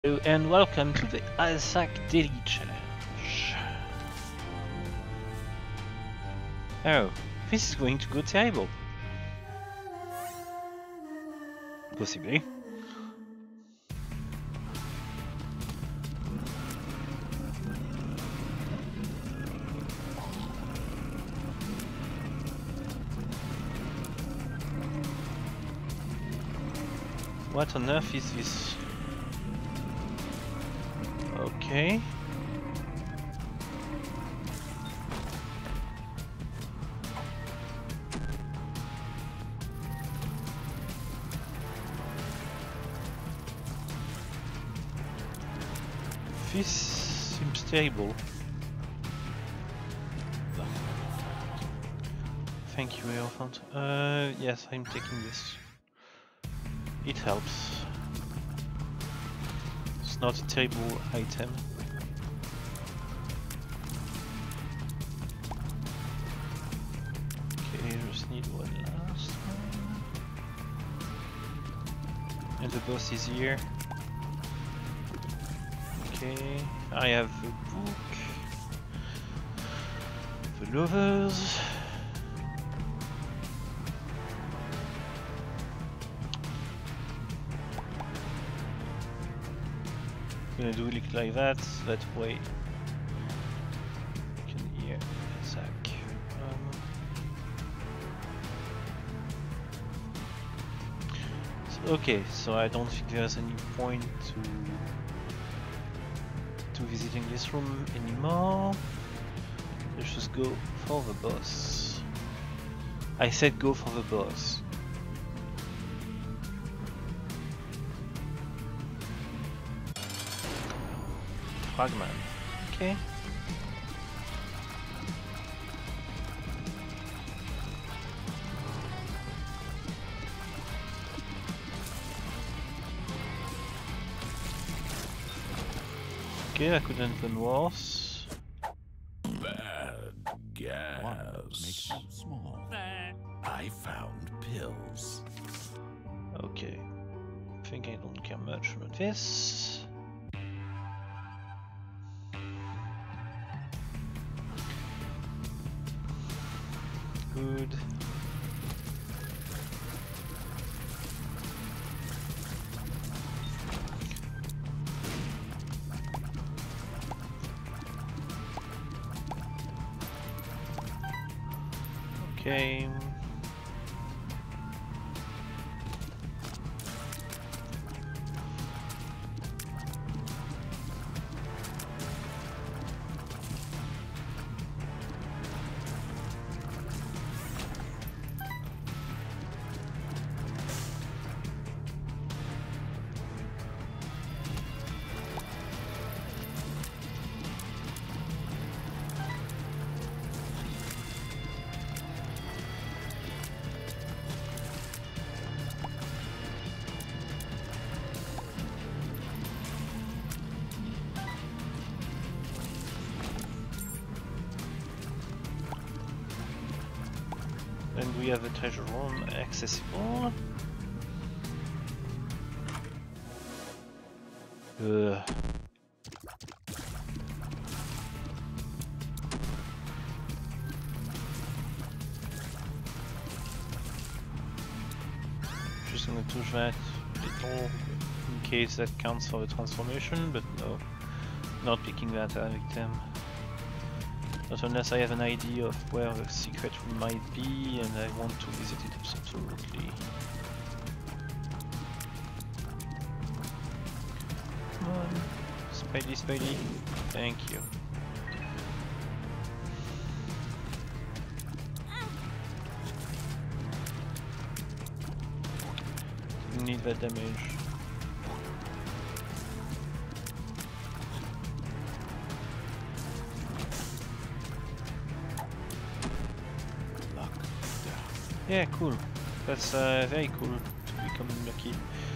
Hello and welcome to the Isaac Daily Challenge. Oh, this is going to go terrible. Possibly. What on earth is this? Okay. This seems terrible. Thank you, Elephant. Yes, I'm taking this. It helps. It's not a terrible item. Okay, just need one last one. And the boss is here. Okay, I have the book. The lovers. Gonna do it like that way you can hear Zach. Okay, so I don't think there's any point to visiting this room anymore. Let's just go for the boss. I said go for the boss. Fragman. Okay. Okay, that could have been worse. Bad gas. Makes them small. I found pills. Okay. I think I don't care much about this. Good. Okay. And we have the treasure room accessible. Just gonna touch that little in case that counts for the transformation, but no, not picking that item. Not unless I have an idea of where the secret room might be and I want to visit it absolutely. Come on, Spidey, Spidey. Thank you. Didn't need that damage. Yeah, cool. That's very cool to become lucky.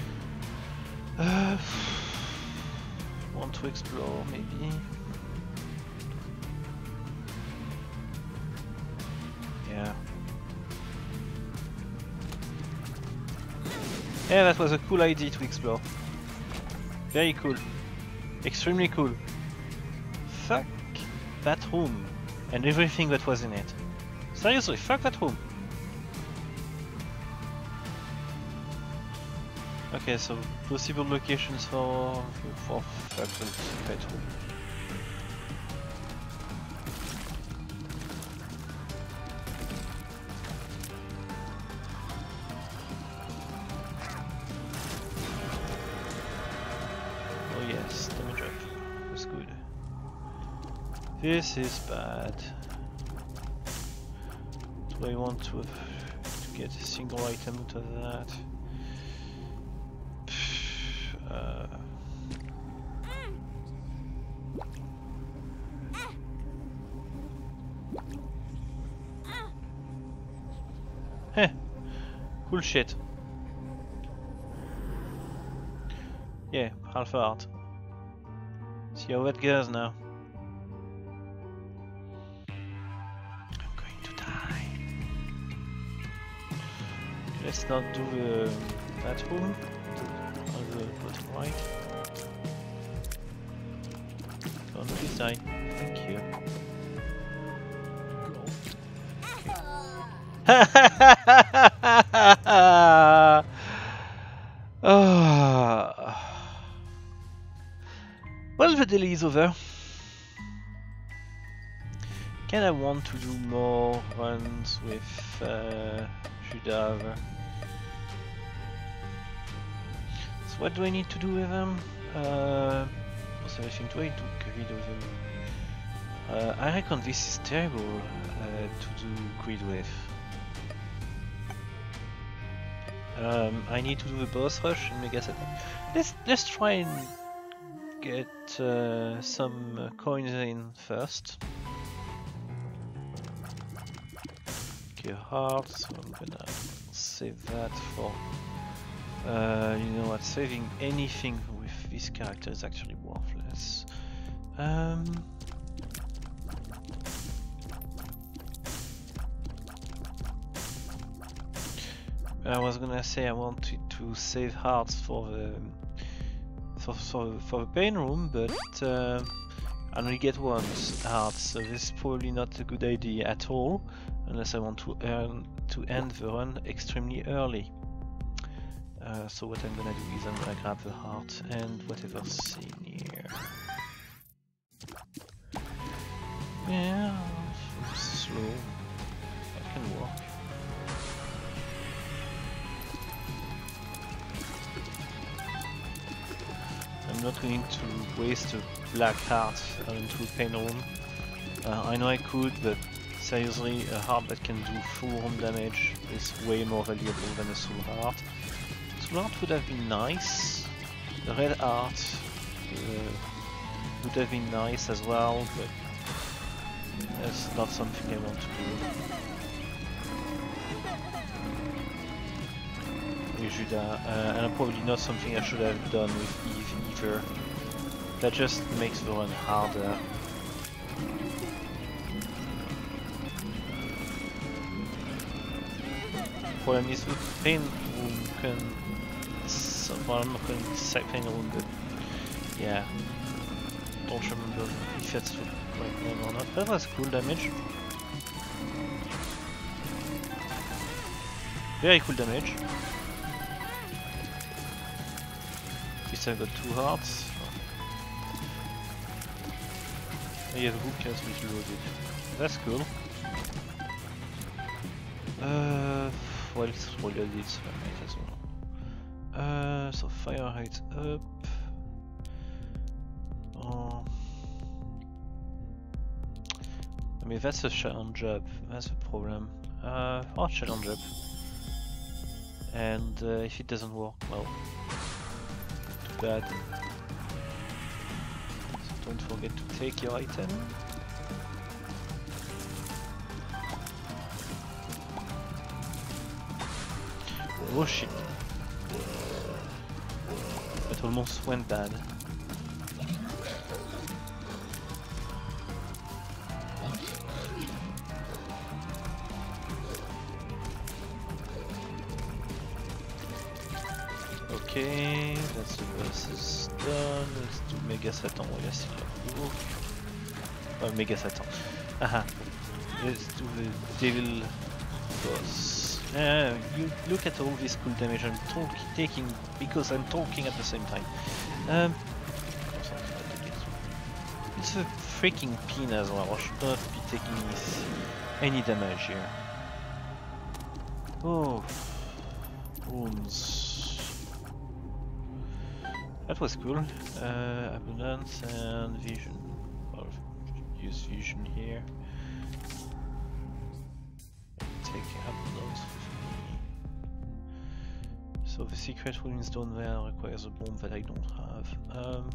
Want to explore, maybe? Yeah. Yeah, that was a cool idea to explore. Very cool. Extremely cool. Fuck that room and everything that was in it. Seriously, fuck that room. Okay, so possible locations for fuck that room. Oh yes, damage up. That's good. This is bad. Do I want to get a single item out of that? Heh, cool shit. Yeah, half heart. See how that goes now. I'm going to die. Let's not do that room. On the bottom right. Come on, please die. Thank you. Well, the delay is over. Can I want to do more runs with Judas? So what do I need to do with them? What's everything do I do? Grid with them? I reckon this is terrible to do grid with. I need to do the boss rush and Mega Set. Let's try and get some coins in first. Okay, heart. So I'm gonna save that for. You know what? Saving anything with this character is actually worthless. I was gonna say I wanted to save hearts for the for the pain room, but I only get one heart, so this is probably not a good idea at all, unless I want to end the run extremely early. So what I'm gonna do is I'm gonna grab the heart and whatever's in here. Yeah, slow. That can work. I'm not going to waste a black heart into a pain room. I know I could, but seriously, a heart that can do full room damage is way more valuable than a soul heart. Soul heart would have been nice. The red heart would have been nice as well, but that's not something I want to do. Judas, and probably not something I should have done with Eve either. That just makes the run harder. Problem is the pain room can... well, I'm not going to say pain room, but yeah. Don't remember if that's the right name or not. That was cool damage. Very cool damage. I got 2 hearts. Oh, yeah, the hook has been loaded. That's cool. Well, it's reloaded, so I might as well. So fire rate up. I mean, that's a challenge job. That's the problem. Hard challenge job. And if it doesn't work, well. Bad. So don't forget to take your item. Oh shit. That almost went bad. Okay, that's the versus done. Let's do Mega Satan while I still have Hook. Oh, Mega Satan. Haha. Let's do the Devil boss. You look at all this cool damage I'm taking because I'm talking at the same time. It's a freaking pin as well. I should not be taking any damage here. Oh, wounds. That was cool. Abundance and vision. I'll use vision here. Take abundance with me. So the secret ruins down there requires a bomb that I don't have.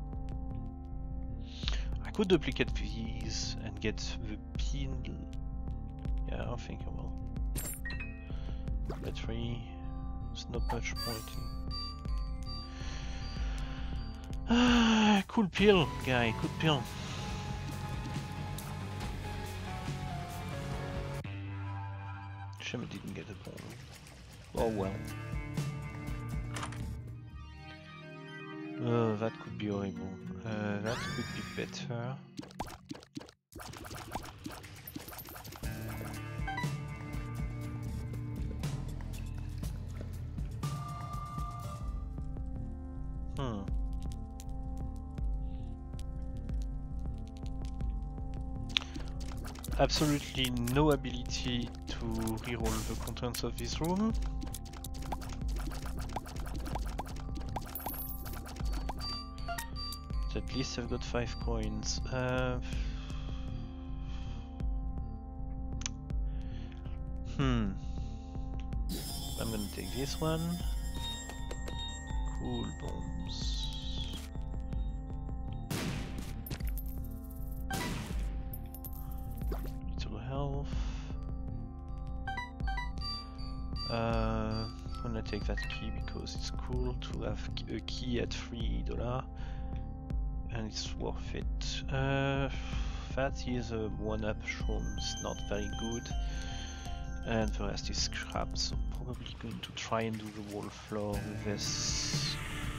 I could duplicate these and get the pin. Yeah, I think I will. Battery. There's not much point in. Cool pill, guy. Good pill. Shame I didn't get a bomb. Oh well. That could be horrible. That could be better. Absolutely no ability to reroll the contents of this room. At least I've got 5 coins. I'm gonna take this one. Cool bombs. Little health. I'm gonna take that key because it's cool to have a key at $3. And it's worth it. That is a 1-up room, it's not very good. And the rest is scrap, so probably going to try and do the wall floor with this.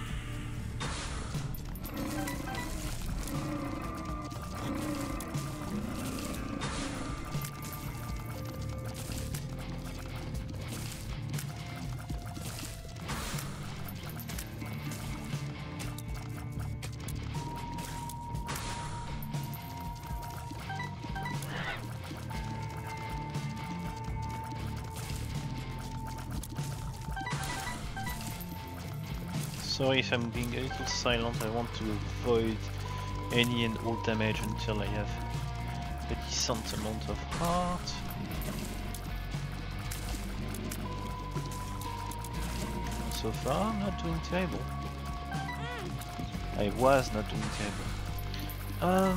Sorry if I'm being a little silent, I want to avoid any and all damage until I have a decent amount of heart. So far, I'm not doing terrible. I was not doing terrible.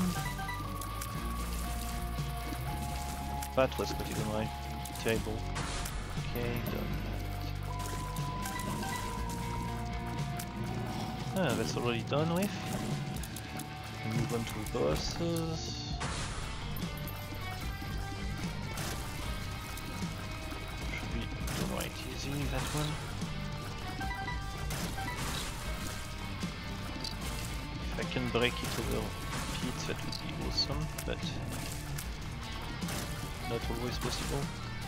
That was not even right. Terrible. Okay, done. Ah, that's already done with. And move on to the bosses. Should be quite easy, that one. If I can break it over Pete, that would be awesome, but not always possible.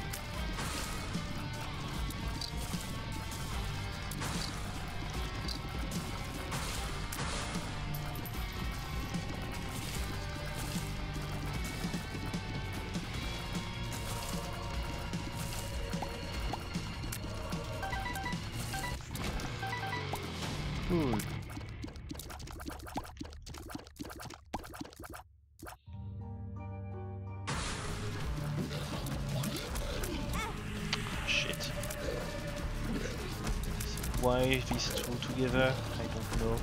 Cool. Shit. So why these two together? I don't know.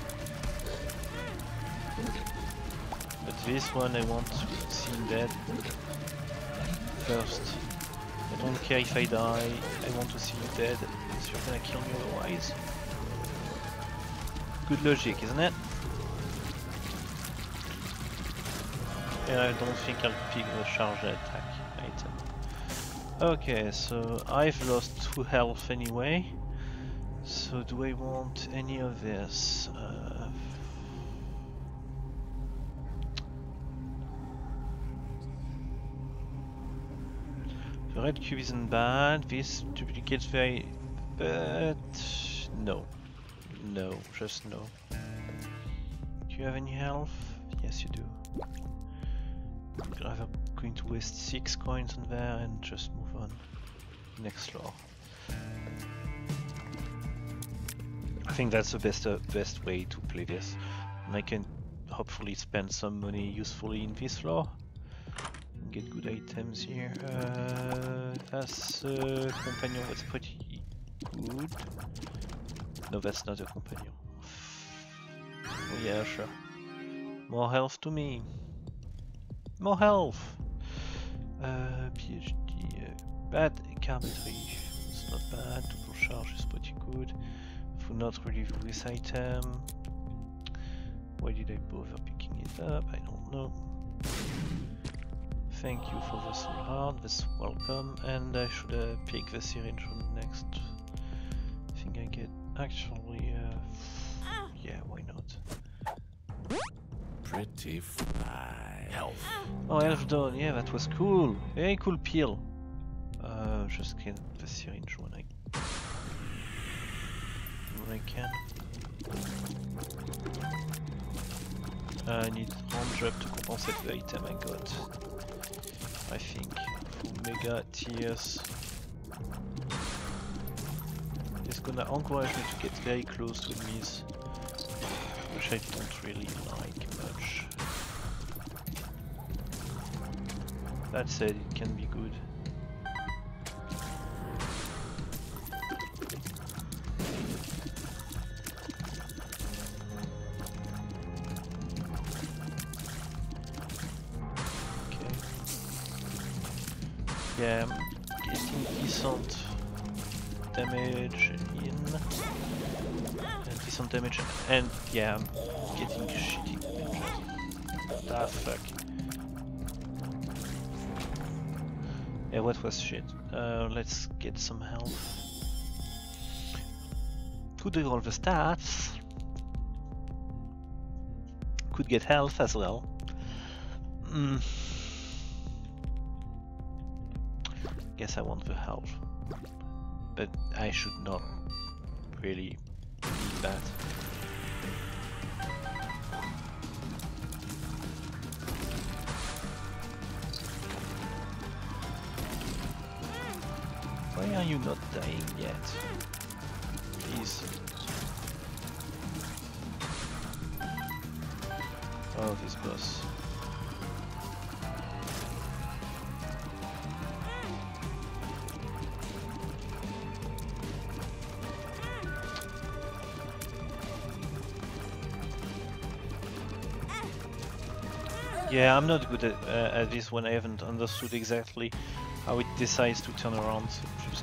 But this one I want to see him dead first. I don't care if I die, I want to see you dead, because you're gonna kill me otherwise. Good logic, isn't it? And I don't think I'll pick the charge attack item. Okay, so I've lost 2 health anyway. So do I want any of this? The red cube isn't bad, this duplicates very... but... no. No, just no. Do you have any health? Yes you do. I'm either going to waste 6 coins on there and just move on. Next floor. I think that's the best way to play this. And I can hopefully spend some money usefully in this floor. Get good items here. That's a companion, that's pretty good. No, that's not a companion. Oh yeah, sure. More health to me. More health! PhD. Bad carpentry. It's not bad. Double charge is pretty good. For not really this item. Why did I bother picking it up? I don't know. Thank you for the soul heart, that's welcome, and I should pick the syringe on next thing I get. Actually, yeah, why not? Pretty fly. Health. Oh, elf done, yeah, that was cool. Very cool peel. Just get the syringe when I can. I need round drop to compensate the item I got. I think for mega tiers. It's gonna encourage me to get very close to enemies, which I don't really like much. That said, it can be good. Yeah, I'm getting decent damage in, and decent damage, and yeah, I'm getting shitty damage. Ah, fuck. Yeah, what was shit? Let's get some health. Could do all the stats. Could get health as well. Guess I want the health, but I should not really need that. Why are you not dying yet? Please. Oh, this boss. Yeah, I'm not good at this when I haven't understood exactly how it decides to turn around. So just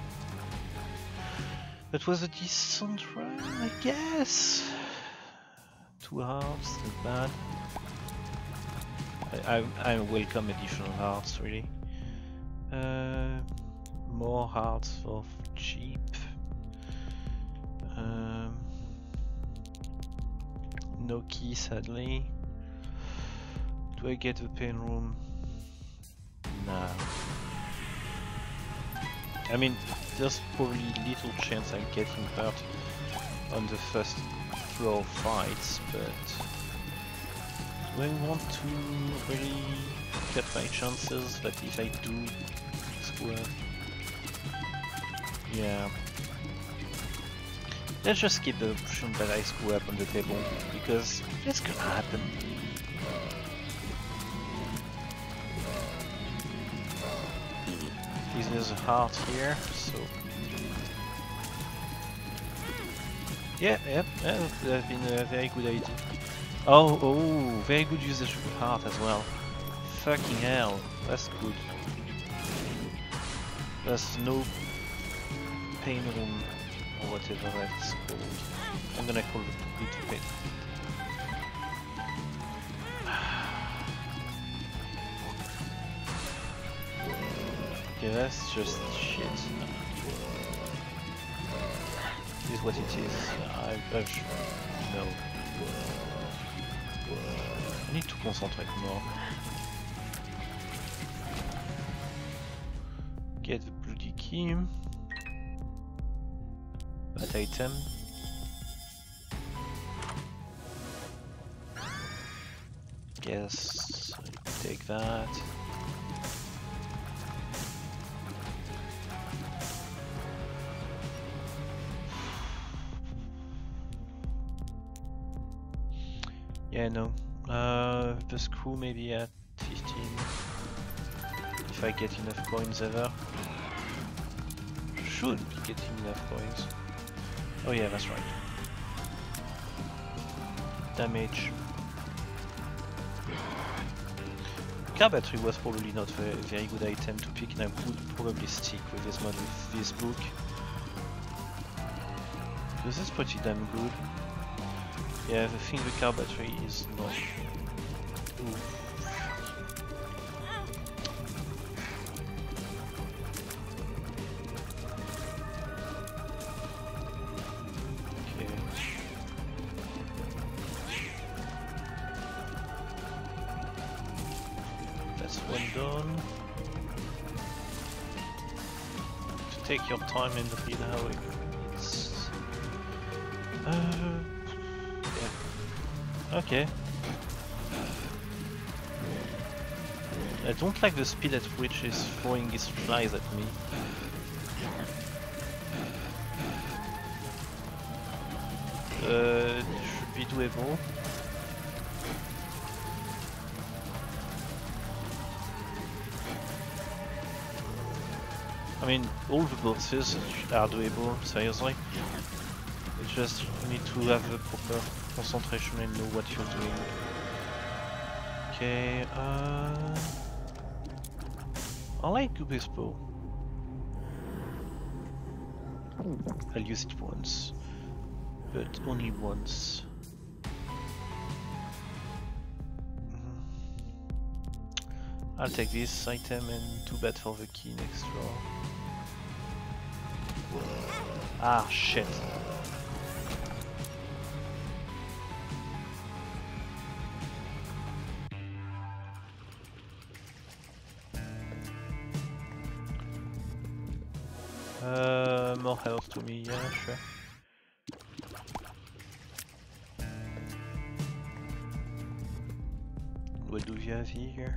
that was a decent run, I guess. 2 hearts, not bad. I welcome additional hearts, really. More hearts for cheap. No key, sadly. Do I get the pain room? Nah. I mean, there's probably little chance I'm getting hurt on the first floor fights, but do I want to really cut my chances that if I do screw up? Yeah. Let's just keep the option that I screw up on the table, because it's gonna happen. There's a heart here, so yeah, that has been a very good idea. Oh, very good usage of the heart as well. Fucking hell, that's good. There's no pain room or whatever that's called. I'm gonna call it pain. Okay, that's just shit. is what it is. I should know. I need to concentrate more. Get the bloody key. That item. Guess I take that. Yeah, no. The screw maybe at 15. If I get enough coins ever. Should be getting enough coins. Oh yeah, that's right. Damage. Car battery was probably not a very good item to pick, and I would probably stick with this mod with this book. Because it's pretty damn good. Yeah, the thing with car battery is not... Ooh. Done. To take your time and read how it's... yeah. Okay. I don't like the speed at which it's throwing his flies at me. It should be doable. I mean, all the bosses are doable, seriously. It's just you need to have the proper concentration and know what you're doing. Okay, I like this bow. I'll use it once, but only once. I'll take this item and too bad for the key next floor. Ah, shit. More health to me, yeah, sure. What do we have here?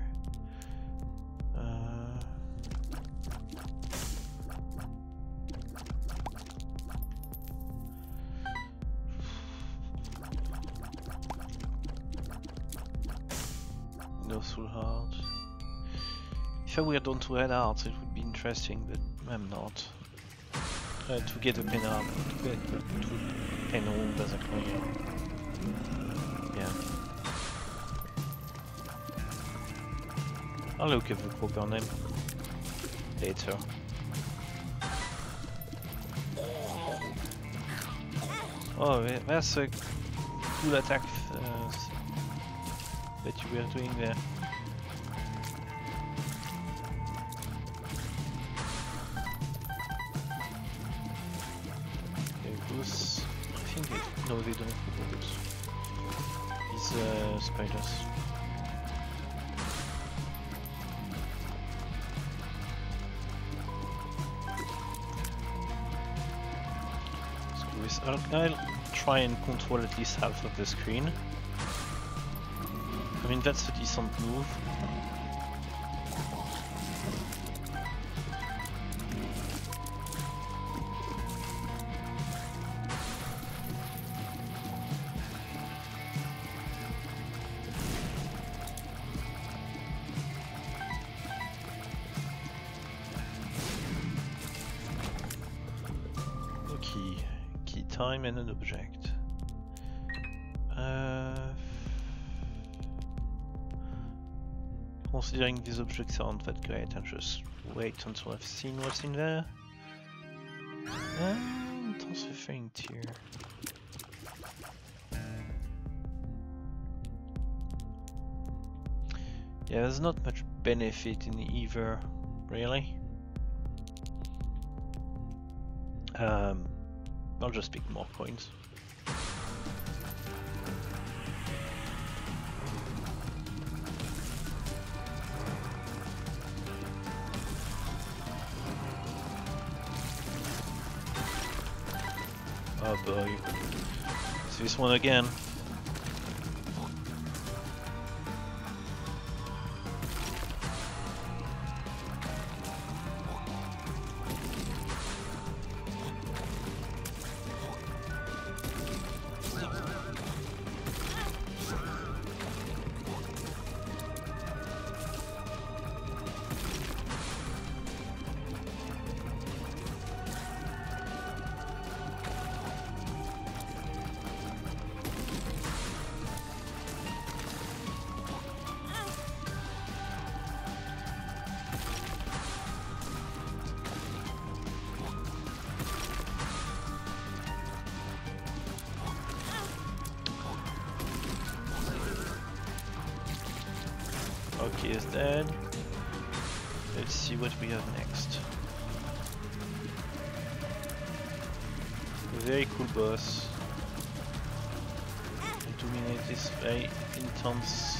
No soul heart. If I were down to red hearts, it would be interesting, but I'm not. To get a penal, to get a penal basically. Yeah. I'll look at the proper name later. Oh, that's a cool attack that you were doing there. Okay, I think they... No, they don't. These spiders. Screw this. I'll try and control at least half of the screen. I mean, that's a decent move. Okay, key time and an object. Considering these objects aren't that great, I'll just wait until I've seen what's in there. Transferring tier. Yeah, there's not much benefit in either, really. I'll just pick more coins. Oh boy. It's this one again. Okay, is dead. Let's see what we have next. A very cool boss. And 2 minutes is very intense.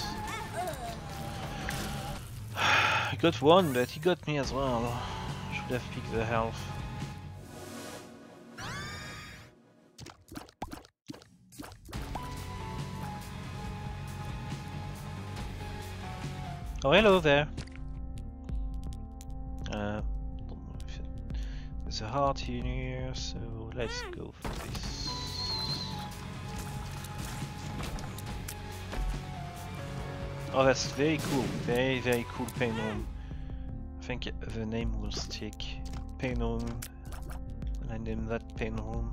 I got one, but he got me as well. Should have picked the health. Oh, hello there. Don't know if there's a heart in here, so let's go for this. Oh, that's very cool. Very, very cool pain room. I think the name will stick. Pain room. And I name that pain room.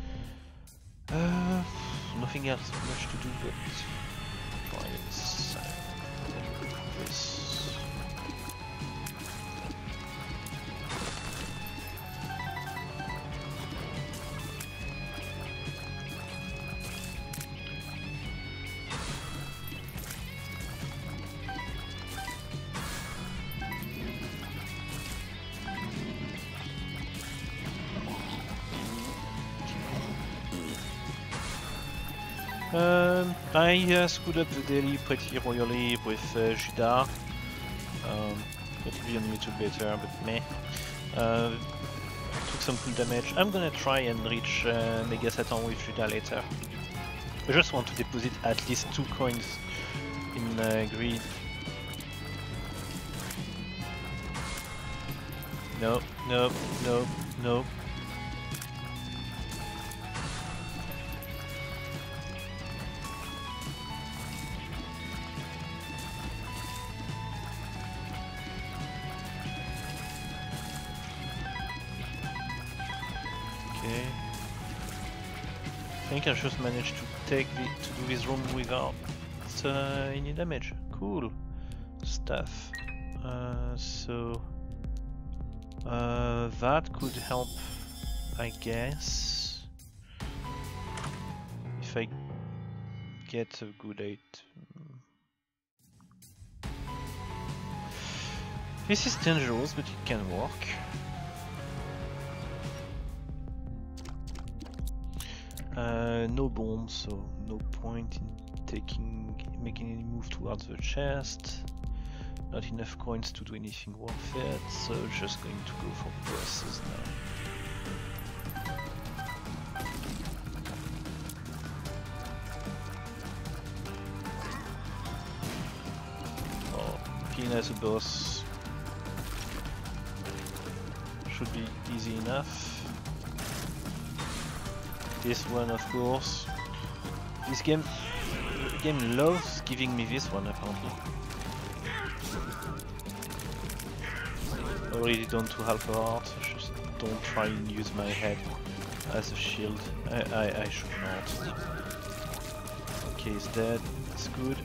Nothing else much to do but try this. This. I screwed up the daily pretty royally with Judas. Could be a little better, but meh. Took some full damage. I'm gonna try and reach Mega Satan with Judas later. I just want to deposit at least 2 coins in greed. No, no, no, no. Okay. I think I just managed to do this room without any damage. Cool stuff. So that could help, I guess, if I get a good 8. This is dangerous, but it can work. No bombs, so no point in making any move towards the chest. Not enough coins to do anything worth it, so just going to go for bosses now. Oh, Pin as a boss should be easy enough. This one, of course. This game loves giving me this one, apparently. Already done 2 half hearts. Just don't try and use my head as a shield. I should not. Okay, he's dead. That's good.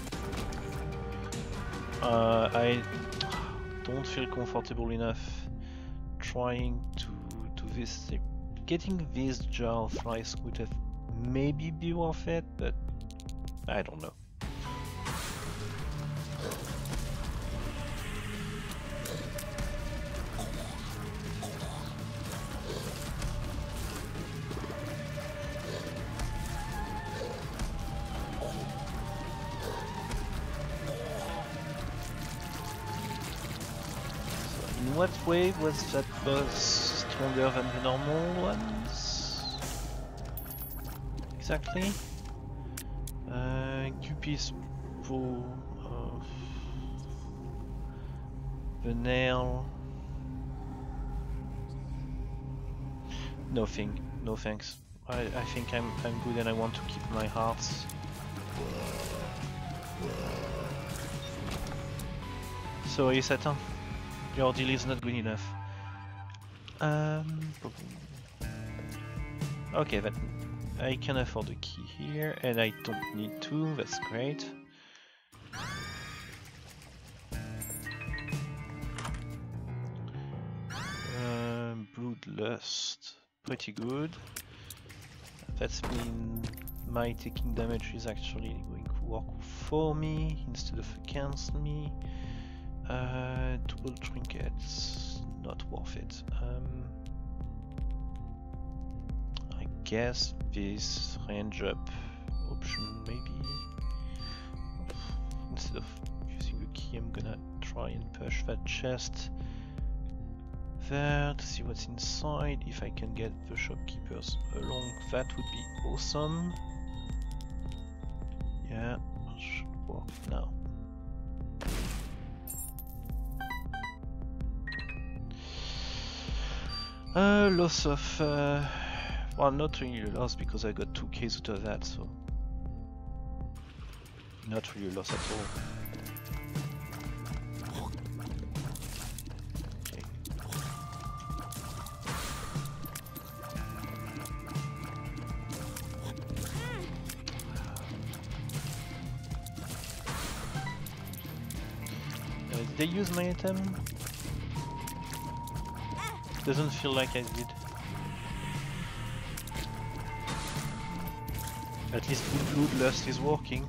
I don't feel comfortable enough trying to do this thing. Getting this jar of rice would have maybe be worth it, but I don't know. In what way was that boss stronger than the normal ones? Exactly? Cupid's bow, the nail. Nothing, no thanks. I think I'm good and I want to keep my hearts. Sorry, Satan. Your deal is not good enough. Okay, then I can afford a key here, and I don't need to. That's great. Bloodlust, pretty good. That means my taking damage is actually going to work for me instead of against me. Double trinkets, not worth it. I guess this range up option maybe. Instead of using a key, I'm gonna try and push that chest there to see what's inside. If I can get the shopkeepers along, that would be awesome. Yeah, should work now. Loss of, well, not really a loss because I got 2Ks out of that, so not really a loss at all. Did I use my item? Doesn't feel like I did. At least Bloodlust is working.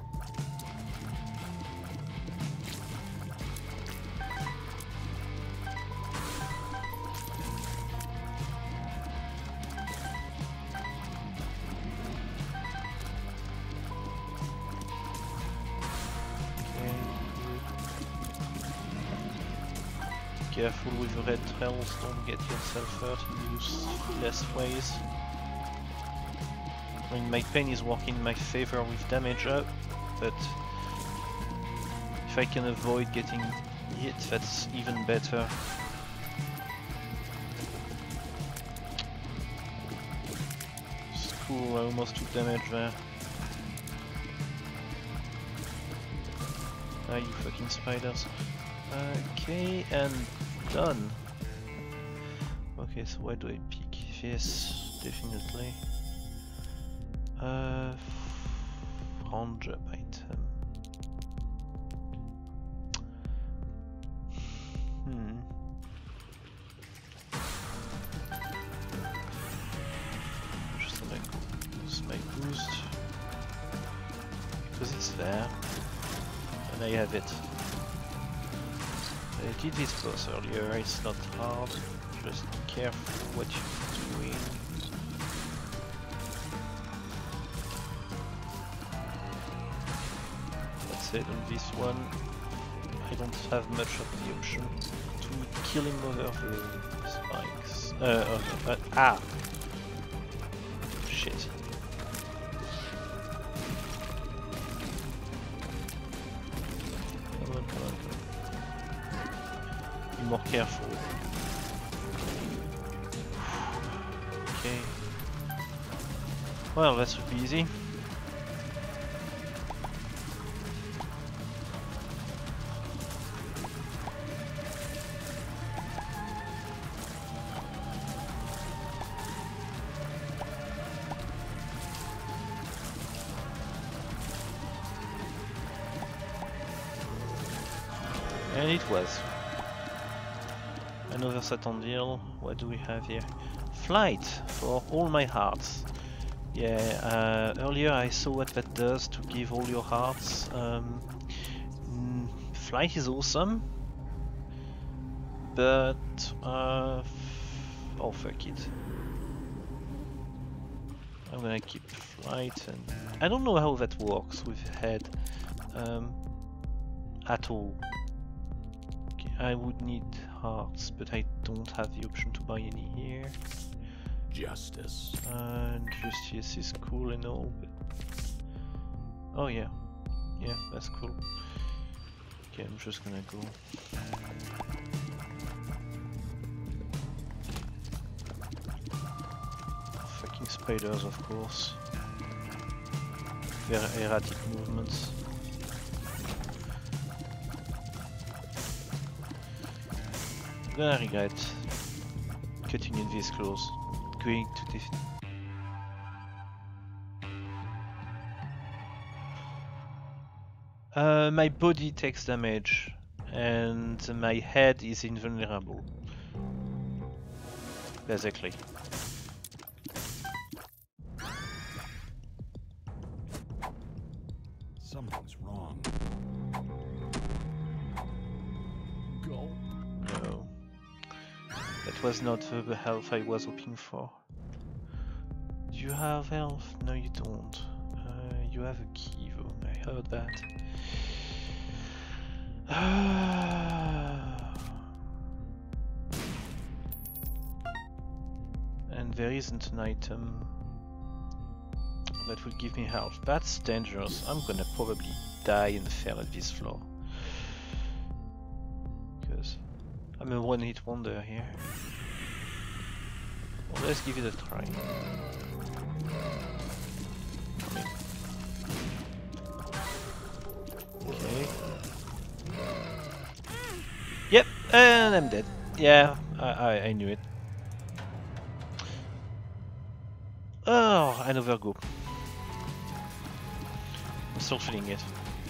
Careful with the red trails, don't get yourself hurt in useless ways. I mean, my pain is working in my favor with damage up, but if I can avoid getting hit, that's even better. It's cool, I almost took damage there. Ah, you fucking spiders. Okay, and done. Okay, so why do I pick this? Definitely. Round up item. Just gonna use my boost because it's there, and I have it. I did this boss earlier, it's not hard, just be careful what you're doing. That's it on this one. I don't have much of the option to kill him over the spikes. Ah! Shit. Come on, come on, come on. Be more careful. Okay. Well, that should be easy. And it was. Another Satan deal. What do we have here? Flight for all my hearts. Yeah, earlier I saw what that does to give all your hearts. Flight is awesome, but oh fuck it. I'm gonna keep flight, and I don't know how that works with head at all. Okay, I would need hearts, but I don't have the option to buy any here. Justice. Justice is cool and all, but... Oh yeah. Yeah, that's cool. Okay, I'm just gonna go. Fucking spiders, of course. Very erratic movements. I'm gonna regret cutting in this close. Going to defeat. My body takes damage and my head is invulnerable. Basically. Something's wrong. Go. No. That was not the health I was hoping for. Do you have health? No, you don't. You have a key though, I heard that. And there isn't an item that will give me health. That's dangerous. I'm gonna probably die and fail at this floor. Because I'm a one-hit wonder here. Well, let's give it a try. Okay. Yep, and I'm dead. Yeah, I knew it. Oh, another go. I'm still feeling it.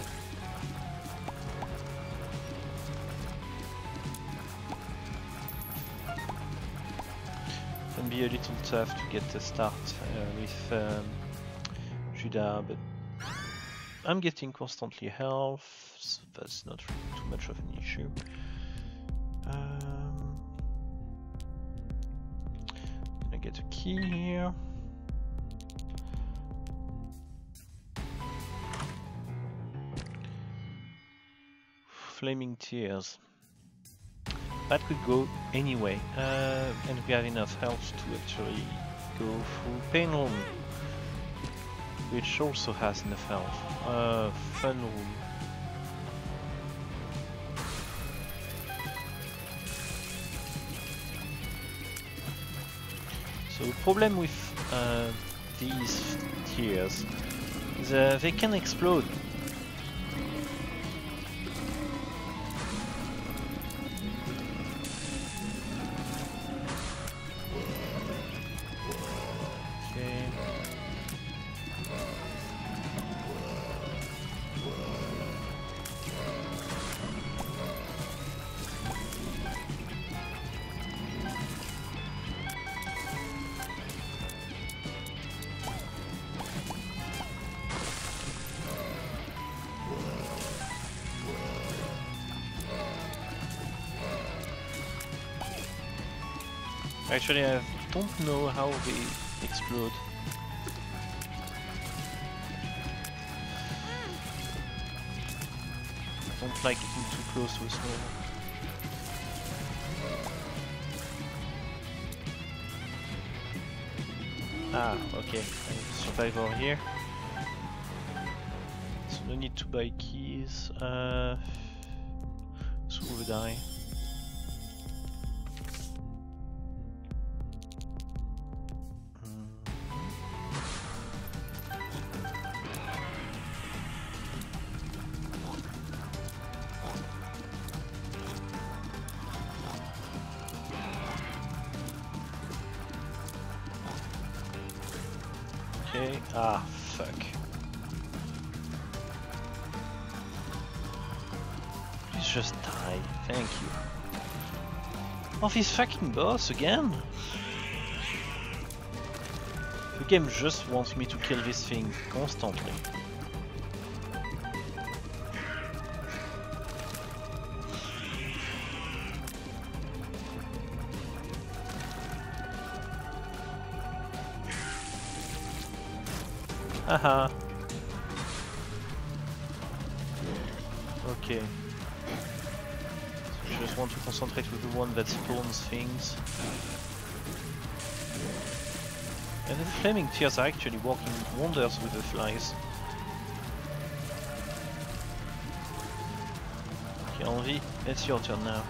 Can be a little tough to get a start with Judas, but I'm getting constantly health, so that's not too much of an issue. I get a key here. Flaming tears. That could go anyway, and we have enough health to actually go through pain room, which also has enough health. Fun room. So the problem with these tears is they can explode. Actually, I don't know how they explode. I don't like getting too close to a small. Ah, okay. I have a survivor here. So no need to buy keys. So who would die? Okay, ah, fuck. Please just die, thank you. Oh, this fucking boss again? The game just wants me to kill this thing constantly. Haha. Just want to concentrate with the one that spawns things. And the flaming tears are actually working wonders with the flies. Okay, Envy, it's your turn now.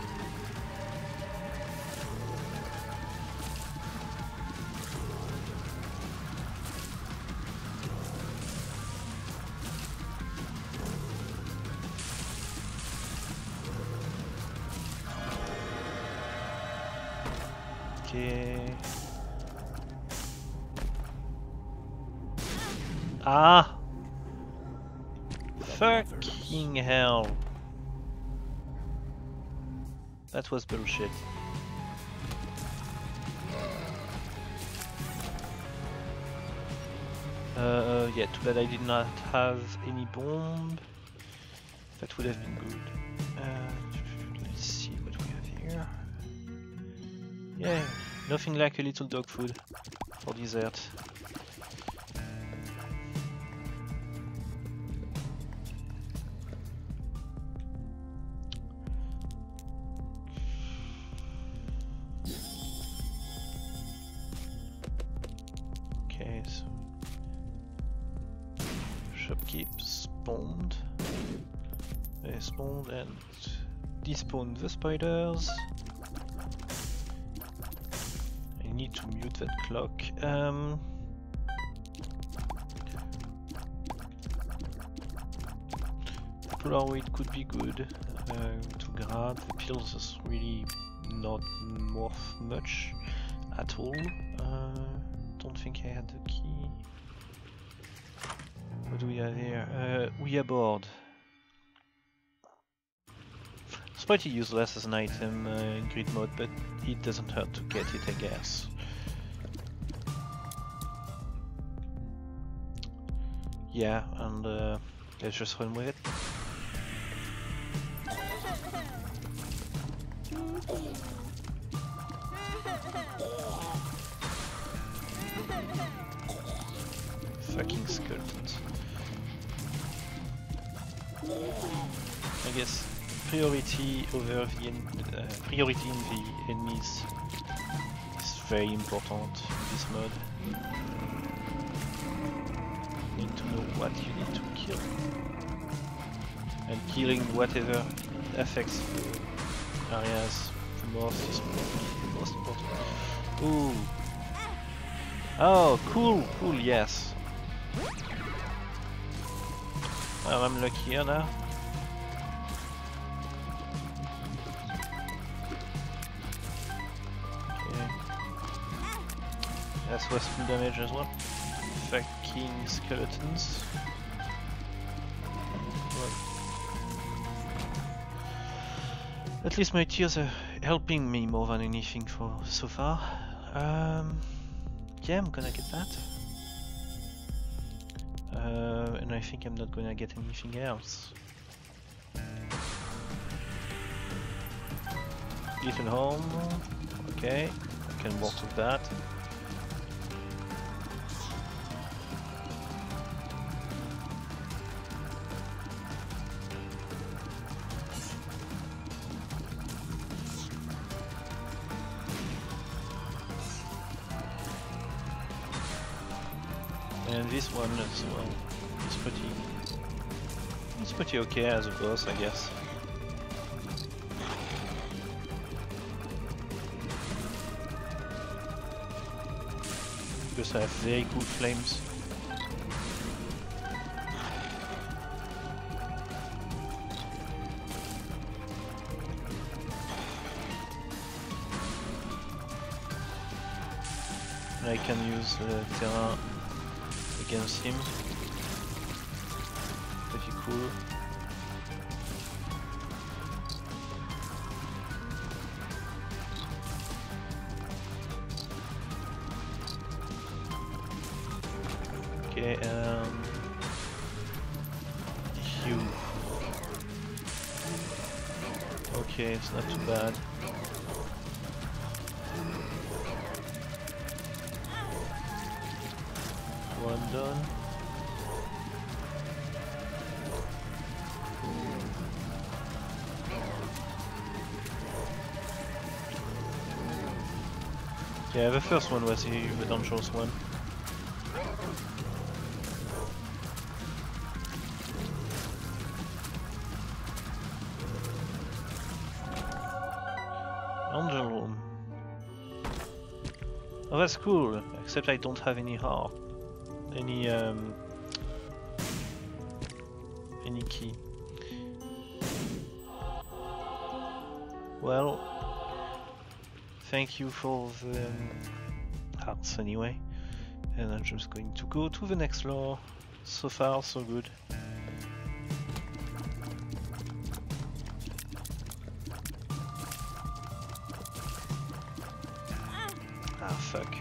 Okay. Ah! Fucking hell. That was bullshit. Yeah, too bad I did not have any bomb. That would have been good. Let's see what we have here. Yeah, nothing like a little dog food for dessert. Okay, so shopkeep spawned. They spawned and despawned the spiders. I need to mute that clock. Polar weight could be good to grab. The pills is really not worth much at all. Don't think I had the key. What do we have here? We are bored. It's pretty useless as an item in grid mode, but it doesn't hurt to get it, I guess. Yeah, and let's just run with it. Fucking skeletons. I guess priority over the priority in the enemies is very important in this mode. You need to know what you need to kill, and killing whatever affects the areas the most is the most important. Ooh. Oh, cool, cool, yes. Well, I'm lucky here now. Okay. That's wasteful damage as well. Fucking skeletons. Well, at least my tears are helping me more than anything for so far. Yeah, I'm gonna get that. And I think I'm not gonna get anything else. Little home. Okay, I can work with that. And this one as well is pretty okay as a boss, I guess. Because I have very cool flames. And I can use terrain against him. Pretty cool. Okay, Hugh. Okay, it's not too bad. One done. Yeah, the first one was the dangerous one. Angel room. Oh, that's cool. Except I don't have any heart, any key. Well, thank you for the hearts anyway. And I'm just going to go to the next floor. So far, so good. Ah, fuck.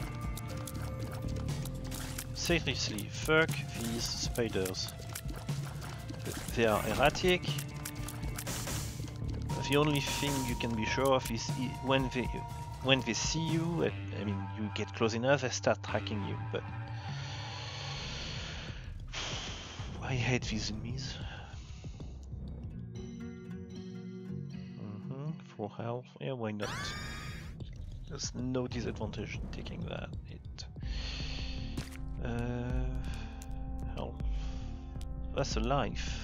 Seriously, fuck these spiders. They are erratic. The only thing you can be sure of is when they see you, I mean, you get close enough, they start tracking you, but I hate these enemies. Full health, yeah, why not? There's no disadvantage in taking that. Health. That's a life.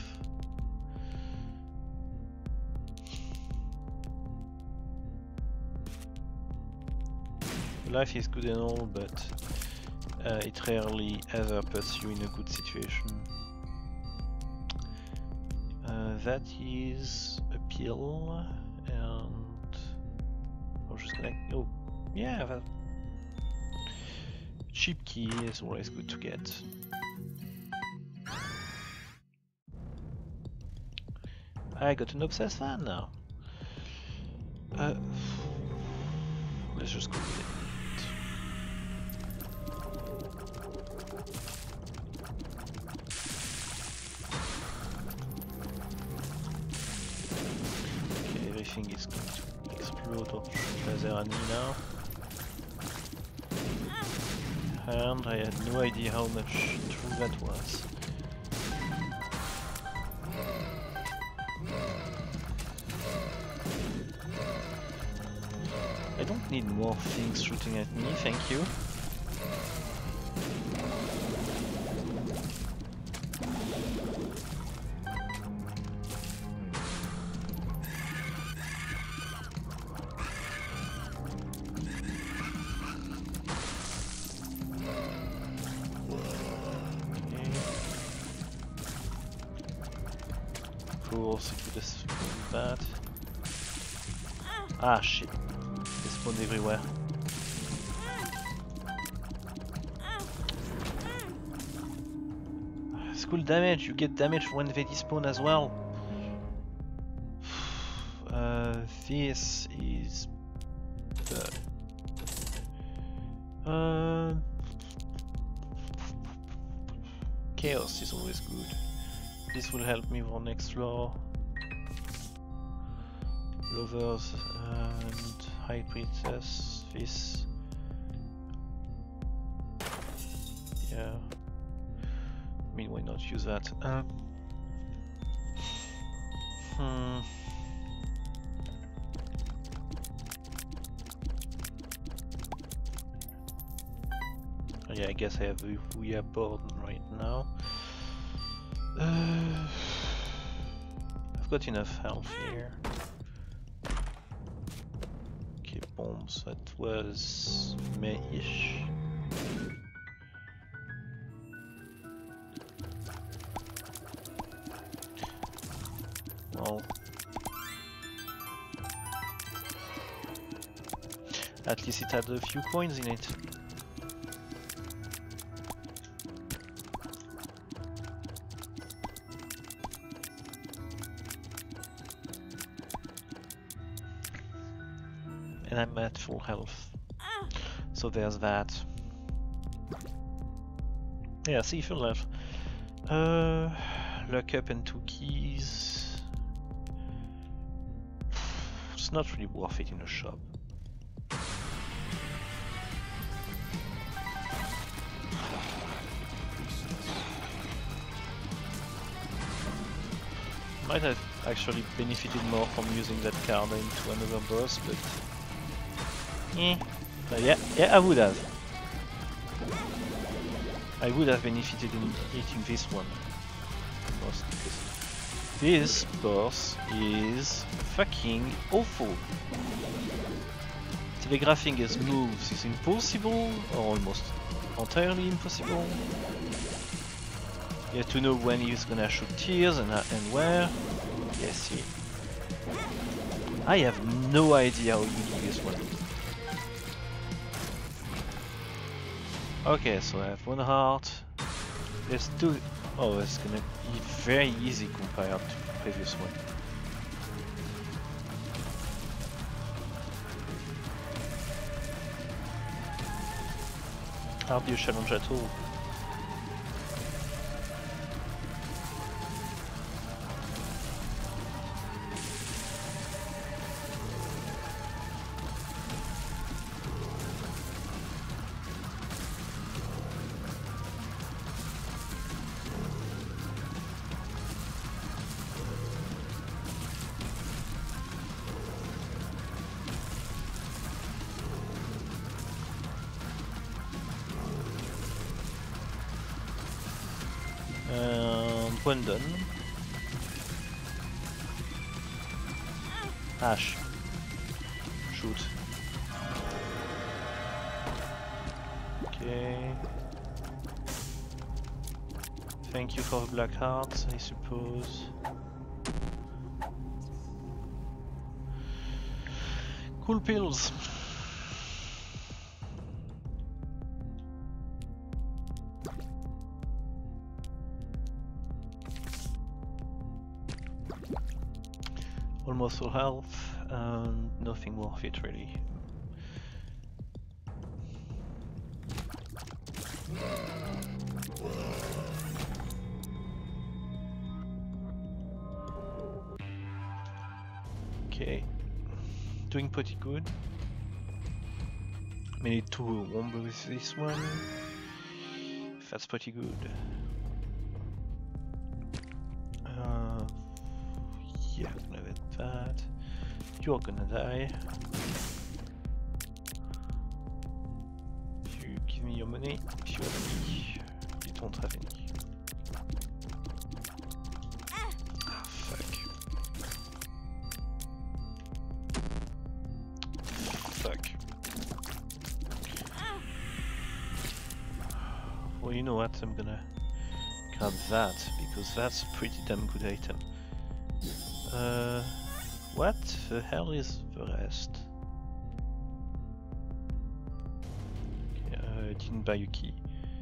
Life is good and all, but it rarely ever puts you in a good situation. That is a pill, and I'm just gonna. Oh, yeah, that cheap key is always good to get. I got an obsessed fan now. Let's just go with it. Okay, everything is going to explode or laser at me now. And I had no idea how much true that was. I don't need more things shooting at me, thank you. Cool, so you just that. Ah shit. They spawned everywhere. School damage, you get damage when they despawn as well. This is bad. Chaos is always good. This will help me for next floor. Lovers and High Priestess. This. Yeah. I mean, why not use that? Yeah, I guess I have a Ouya board right now. I've got enough health here. Okay, bombs. That was May-ish. Well, at least it had a few coins in it. And I'm at full health. So there's that. Yeah, see, full health. Lock up and 2 keys. It's not really worth it in a shop. Might have actually benefited more from using that card into another boss, but Yeah, I would have. I would have benefited in eating this one. Most, because this boss is fucking awful. Telegraphing his moves is impossible, or almost entirely impossible. You have to know when he's gonna shoot tears and where. Yes, see. I have no idea how you do this one. Okay, so I have one heart. Let's do it. Oh, it's gonna be very easy compared to the previous one. Hardly a challenge at all. One done. Ash. Shoot. Okay. Thank you for the black hearts, I suppose. Cool pills. Almost full health, and nothing worth it really. Okay, doing pretty good. We need to wombo with this one. That's pretty good. Yeah, I'm gonna get that. You're gonna die. If you give me your money, if you have any, you don't have any. Ah, fuck. Fuck. Well, you know what? I'm gonna grab that because that's a pretty damn good item. What the hell is the rest? Okay, didn't buy a key.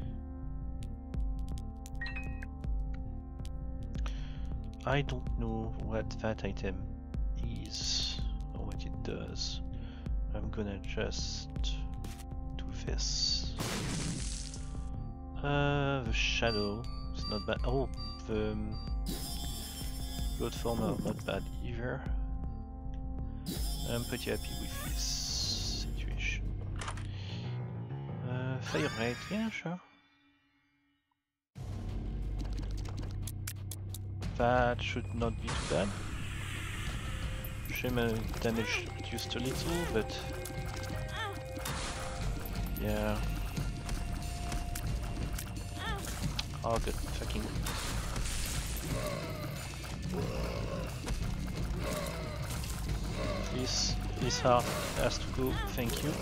I don't know what that item is or what it does. I'm gonna just do this. The shadow is not bad. Oh, the Bloodformer, not bad either. I'm pretty happy with this situation. Fire rate, yeah, sure. That should not be too bad. Shame damage reduced a little, but yeah. Oh good, fucking. This heart has to go, thank you.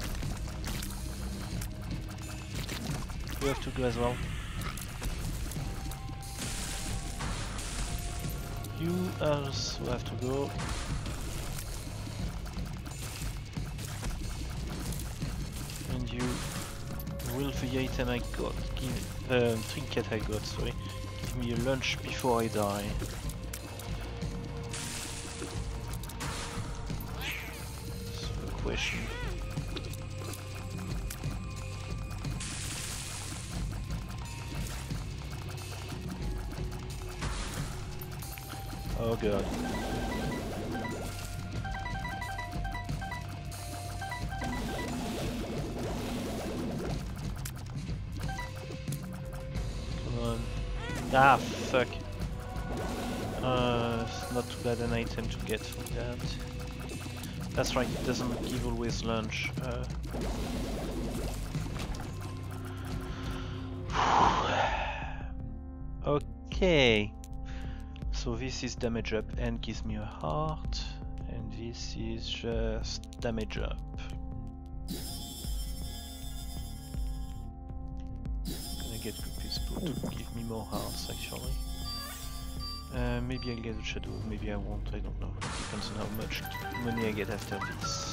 You have to go as well. You also have to go. And you will the item I got, trinket I got, sorry. Give me a lunch before I die. Question. Oh god. Come on. Ah, fuck. It's not too bad an item to get from that. That's right, it doesn't give always lunch. Okay. So this is damage up and gives me a heart. And this is just damage up. Gonna get Guppy's bow to give me more hearts actually. Maybe I'll get a shadow, maybe I won't, I don't know. Depends on how much money I get after this.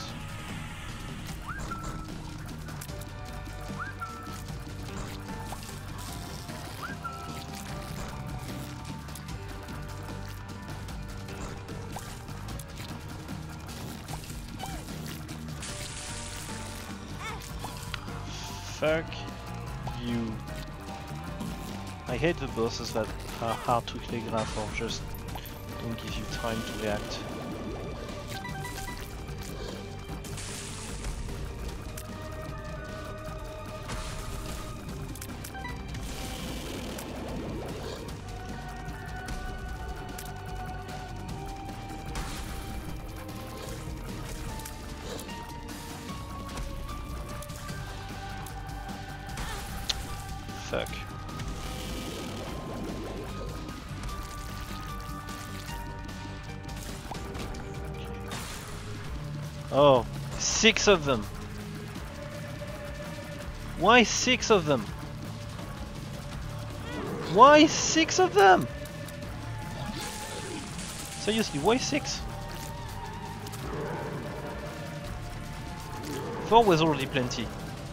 Fuck you. I hate the bosses that are hard to telegraph or just don't give you time to react. Fuck. Oh, 6 of them. Why 6 of them? Why 6 of them? Seriously, why 6? 4 was already plenty.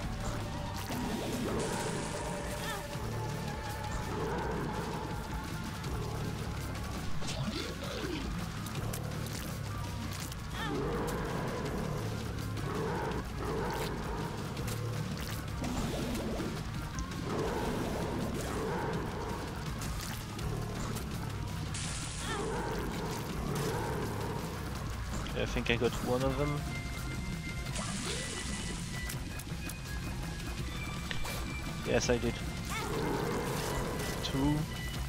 I think I got one of them. Yes, I did. 2.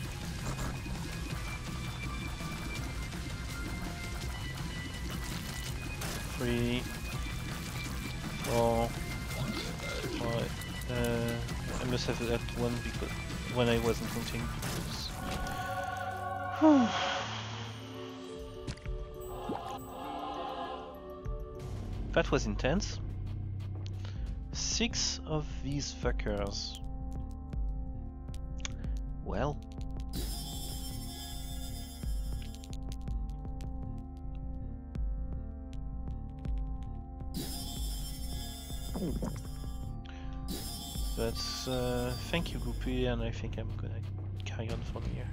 3. 4. 5. I must have that one because when I wasn't counting. That was intense. 6 of these fuckers. Well. But thank you, Guppy, and I think I'm gonna carry on from here.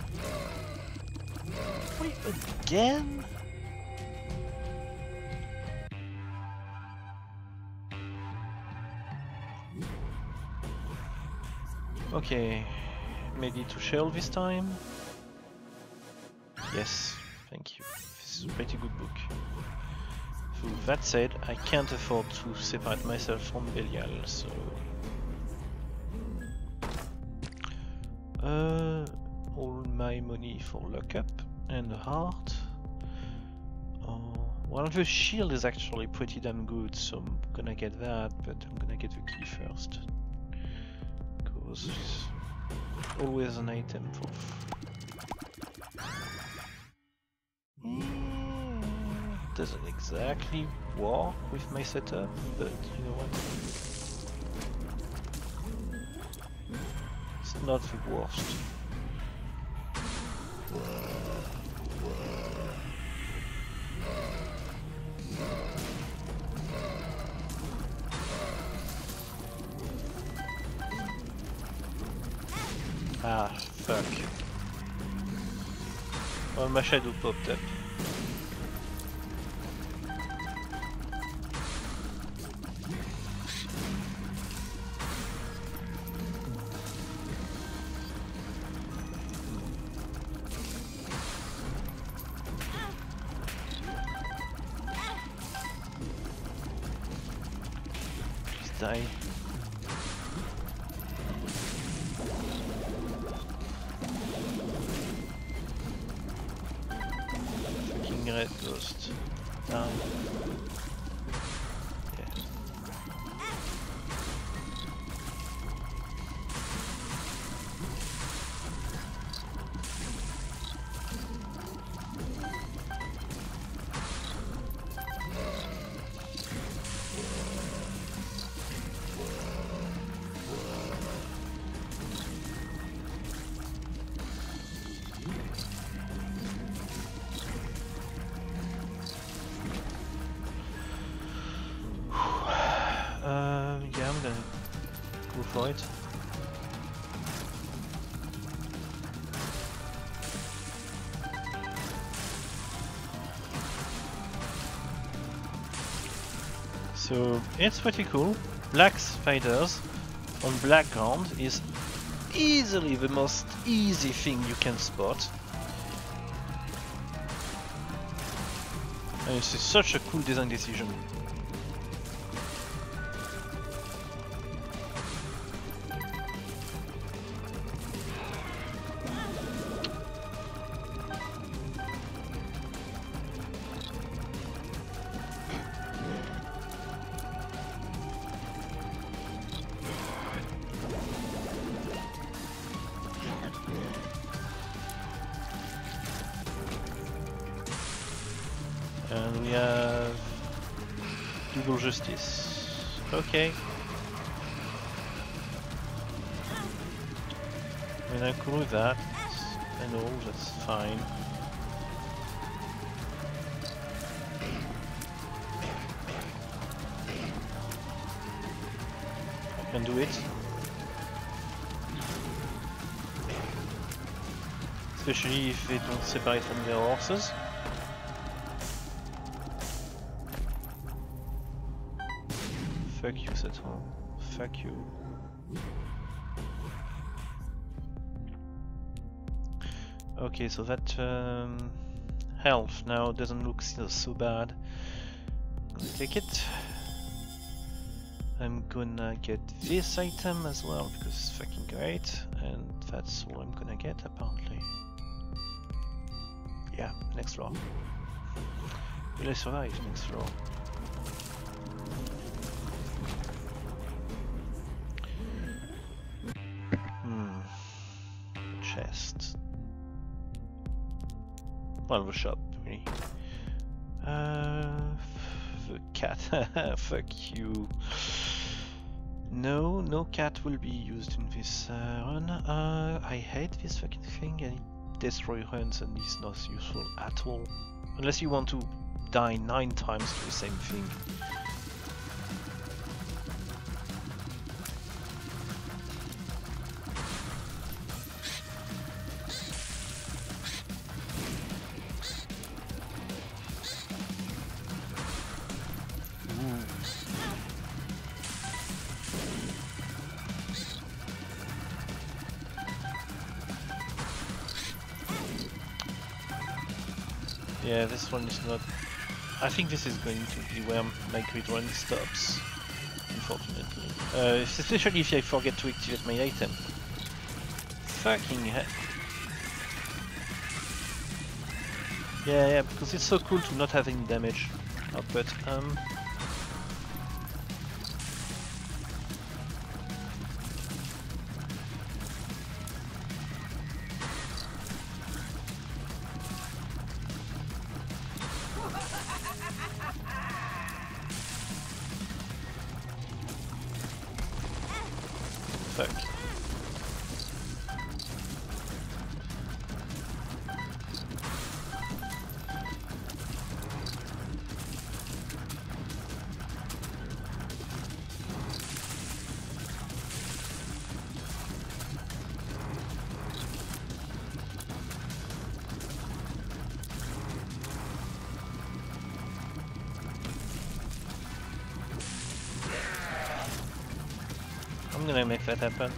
Wait, again? Okay, maybe to shell this time? Yes, thank you. This is a pretty good book. So that said, I can't afford to separate myself from Belial, so... all my money for lockup and a heart. Well, the shield is actually pretty damn good, so I'm gonna get that, but I'm gonna get the key first. Because it's always an item for... doesn't exactly work with my setup, but you know what? It's not the worst. Ah, fuck. Oh, my shadow popped up. Just die. Red Ghost. down. Yeah. Yeah, I'm gonna go for it. So it's pretty cool. Black spiders on black ground is easily the most easy thing you can spot. And it's such a cool design decision. And we have double justice. Okay. I mean, I'm cool with that. I know, that's fine. I can do it. Especially if they don't separate from their horses. Fuck you, Selth. Fuck you. Okay, so that health now doesn't look so bad. I'm gonna take it. I'm gonna get this item as well because it's fucking great, and that's all I'm gonna get apparently. Yeah, next floor. Will I survive next floor? Chest. Well, the shop, really. The cat. Fuck you. No, no cat will be used in this run. I hate this fucking thing, and it destroys runs and is not useful at all. Unless you want to die 9 times to the same thing. Yeah, this one is not... I think this is going to be where my grid run stops, unfortunately. Especially if I forget to activate my item. Fucking hell. Yeah, because it's so cool to not have any damage output. Fuck. I'm gonna make that happen.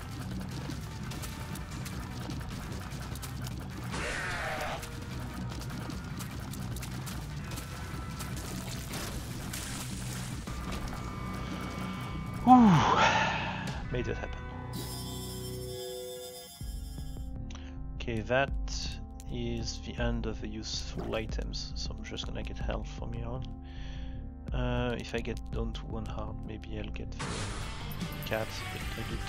Whew. Made it happen. Okay, that is the end of the useful items, so I'm just gonna get health from here on. If I get down to 1 heart, maybe I'll get the cat, but I did.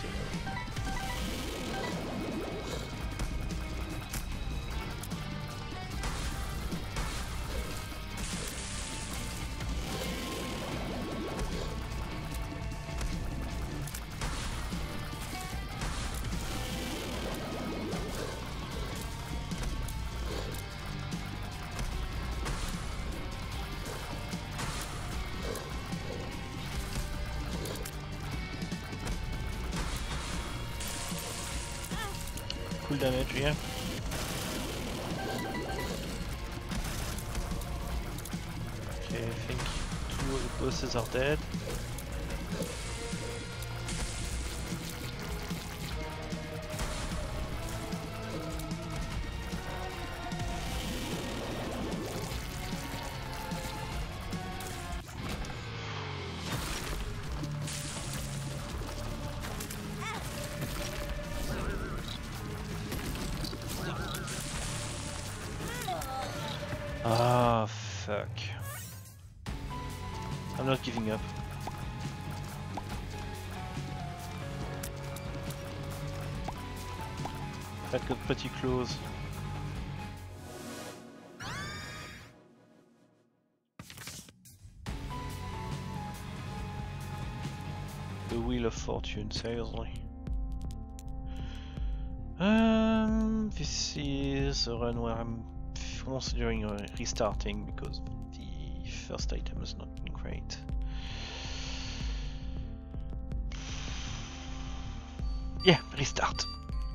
Cool damage here. Okay, I think 2 of the bosses are dead. Ah, fuck. I'm not giving up. That got pretty close. The Wheel of Fortune, seriously. This is a run where I'm considering restarting because the first item has not been great. Yeah, restart.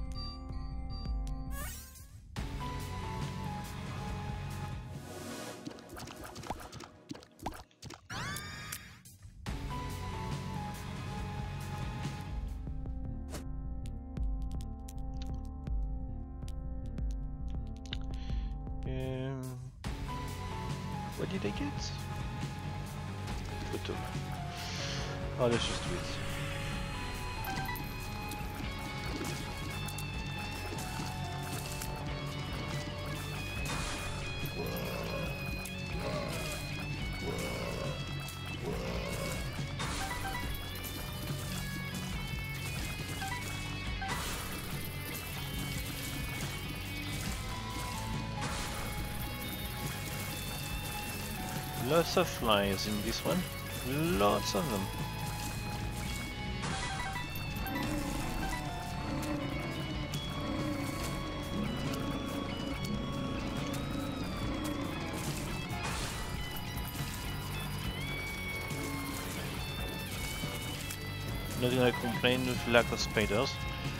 What did I get? Photo. Oh, let's just do it. Lots of flies in this one. Lots of them. Not gonna complain with lack of spiders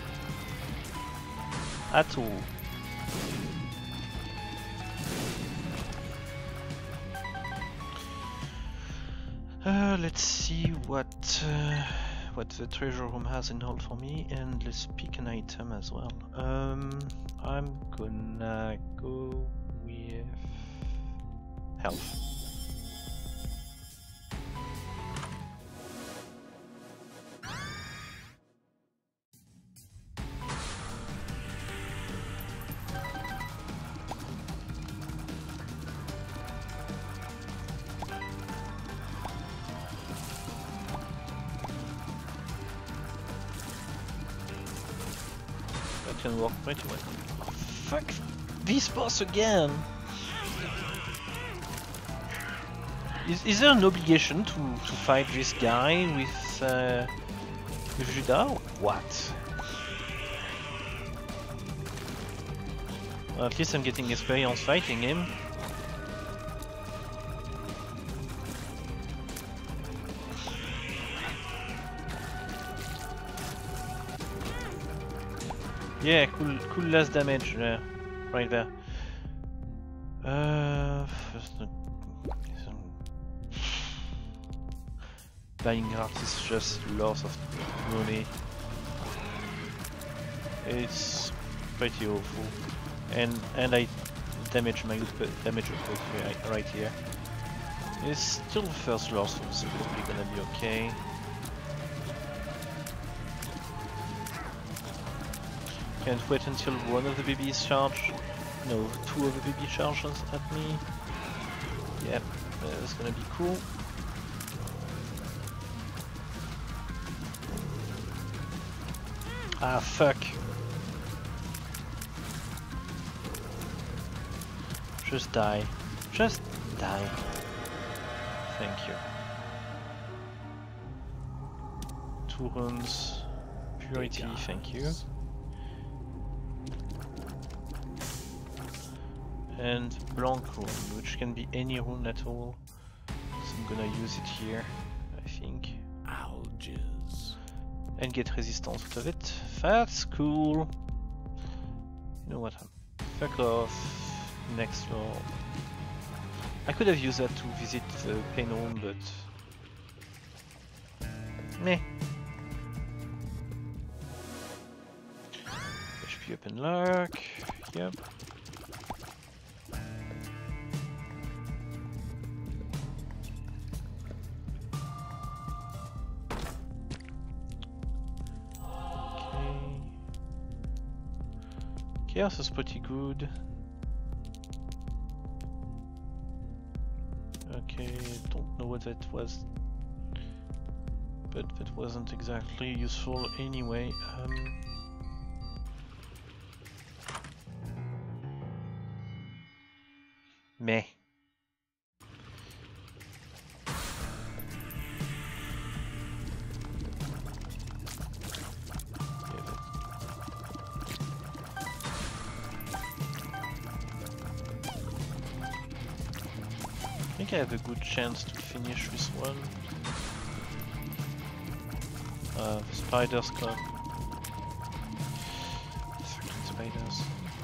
at all. Let's see what the treasure room has in hold for me, and let's pick an item as well. I'm gonna go with health. Can work pretty well. Oh, fuck this boss again! Is there an obligation to fight this guy with Judas? What? Well, at least I'm getting experience fighting him. Yeah, cool less damage there, right there. Buying art is just loss of money. It's pretty awful, and I damage my damage right here. It's still the first loss, so it's probably gonna be okay. Can't wait until one of the babies charge. No, 2 of the BB charges at me. Yep, that's gonna be cool. Ah, fuck! Just die. Just die. Thank you. 2 runes. Purity, thank you. And blank rune, which can be any rune at all. So I'm gonna use it here, I think. Alges. And get resistance out of it. That's cool. You know what? Fuck off. Next floor. I could have used that to visit the pain room, but meh. HP up and lock. Yep. Chaos is pretty good. Okay, don't know what that was, but that wasn't exactly useful anyway. Meh. I think I have a good chance to finish this one. The spiders come. Freaking spiders.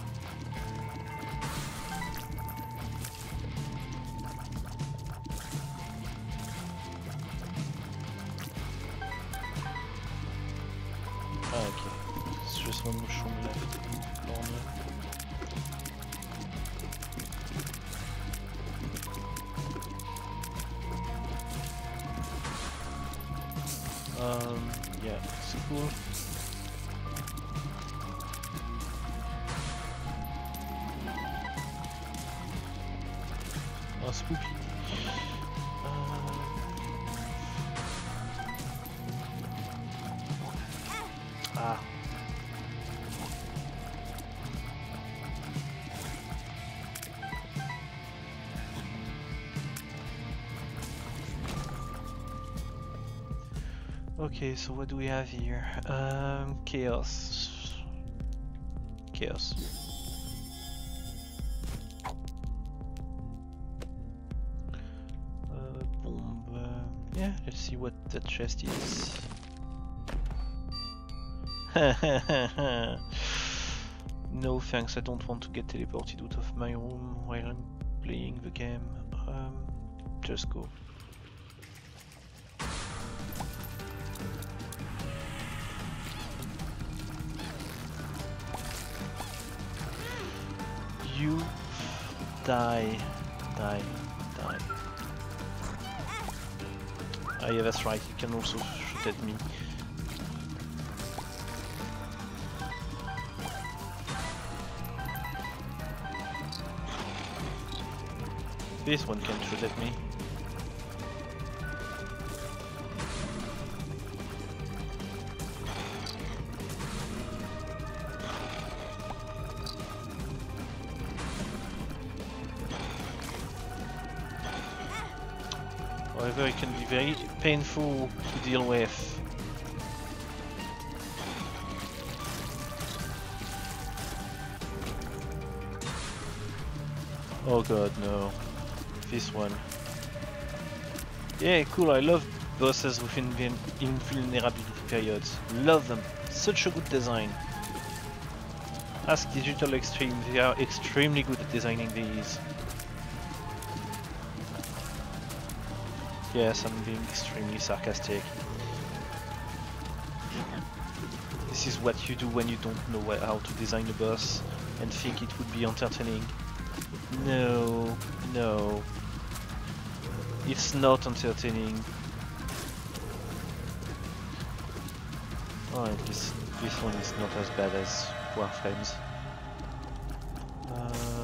Ah, okay. It's just one mushroom left in the corner. Yeah, it's cool. Oh, spooky. Ah. Okay, so what do we have here? Chaos. Chaos. Bomb. Yeah, let's see what that chest is. No thanks, I don't want to get teleported out of my room while I'm playing the game. Just go. You die, die, die. Ah yeah, that's right, you can also shoot at me. This one can shoot at me. However, it can be very painful to deal with. Oh god, no. This one. Yeah, cool, I love bosses with invulnerability periods. Love them. Such a good design. Ask Digital Extreme, they are extremely good at designing these. Yes, I'm being extremely sarcastic. This is what you do when you don't know how to design a boss and think it would be entertaining. No, no. It's not entertaining. Oh, at least this one is not as bad as Warframes.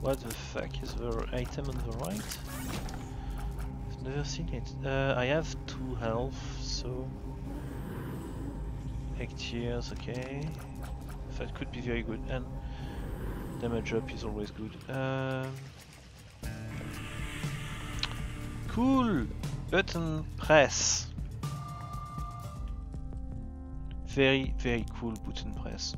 What the fuck is the item on the right? I've never seen it. I have 2 health, so... Egg tears, okay. That could be very good, and damage up is always good. Cool! Button press. Very, very cool button press.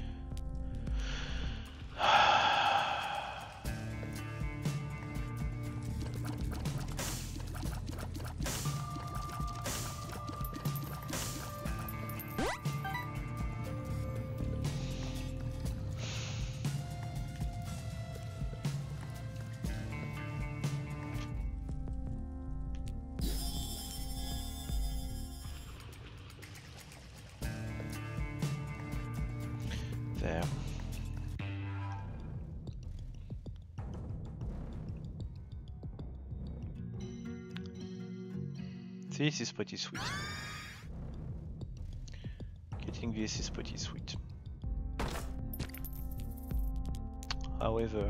There. This is pretty sweet. Getting this is pretty sweet. However,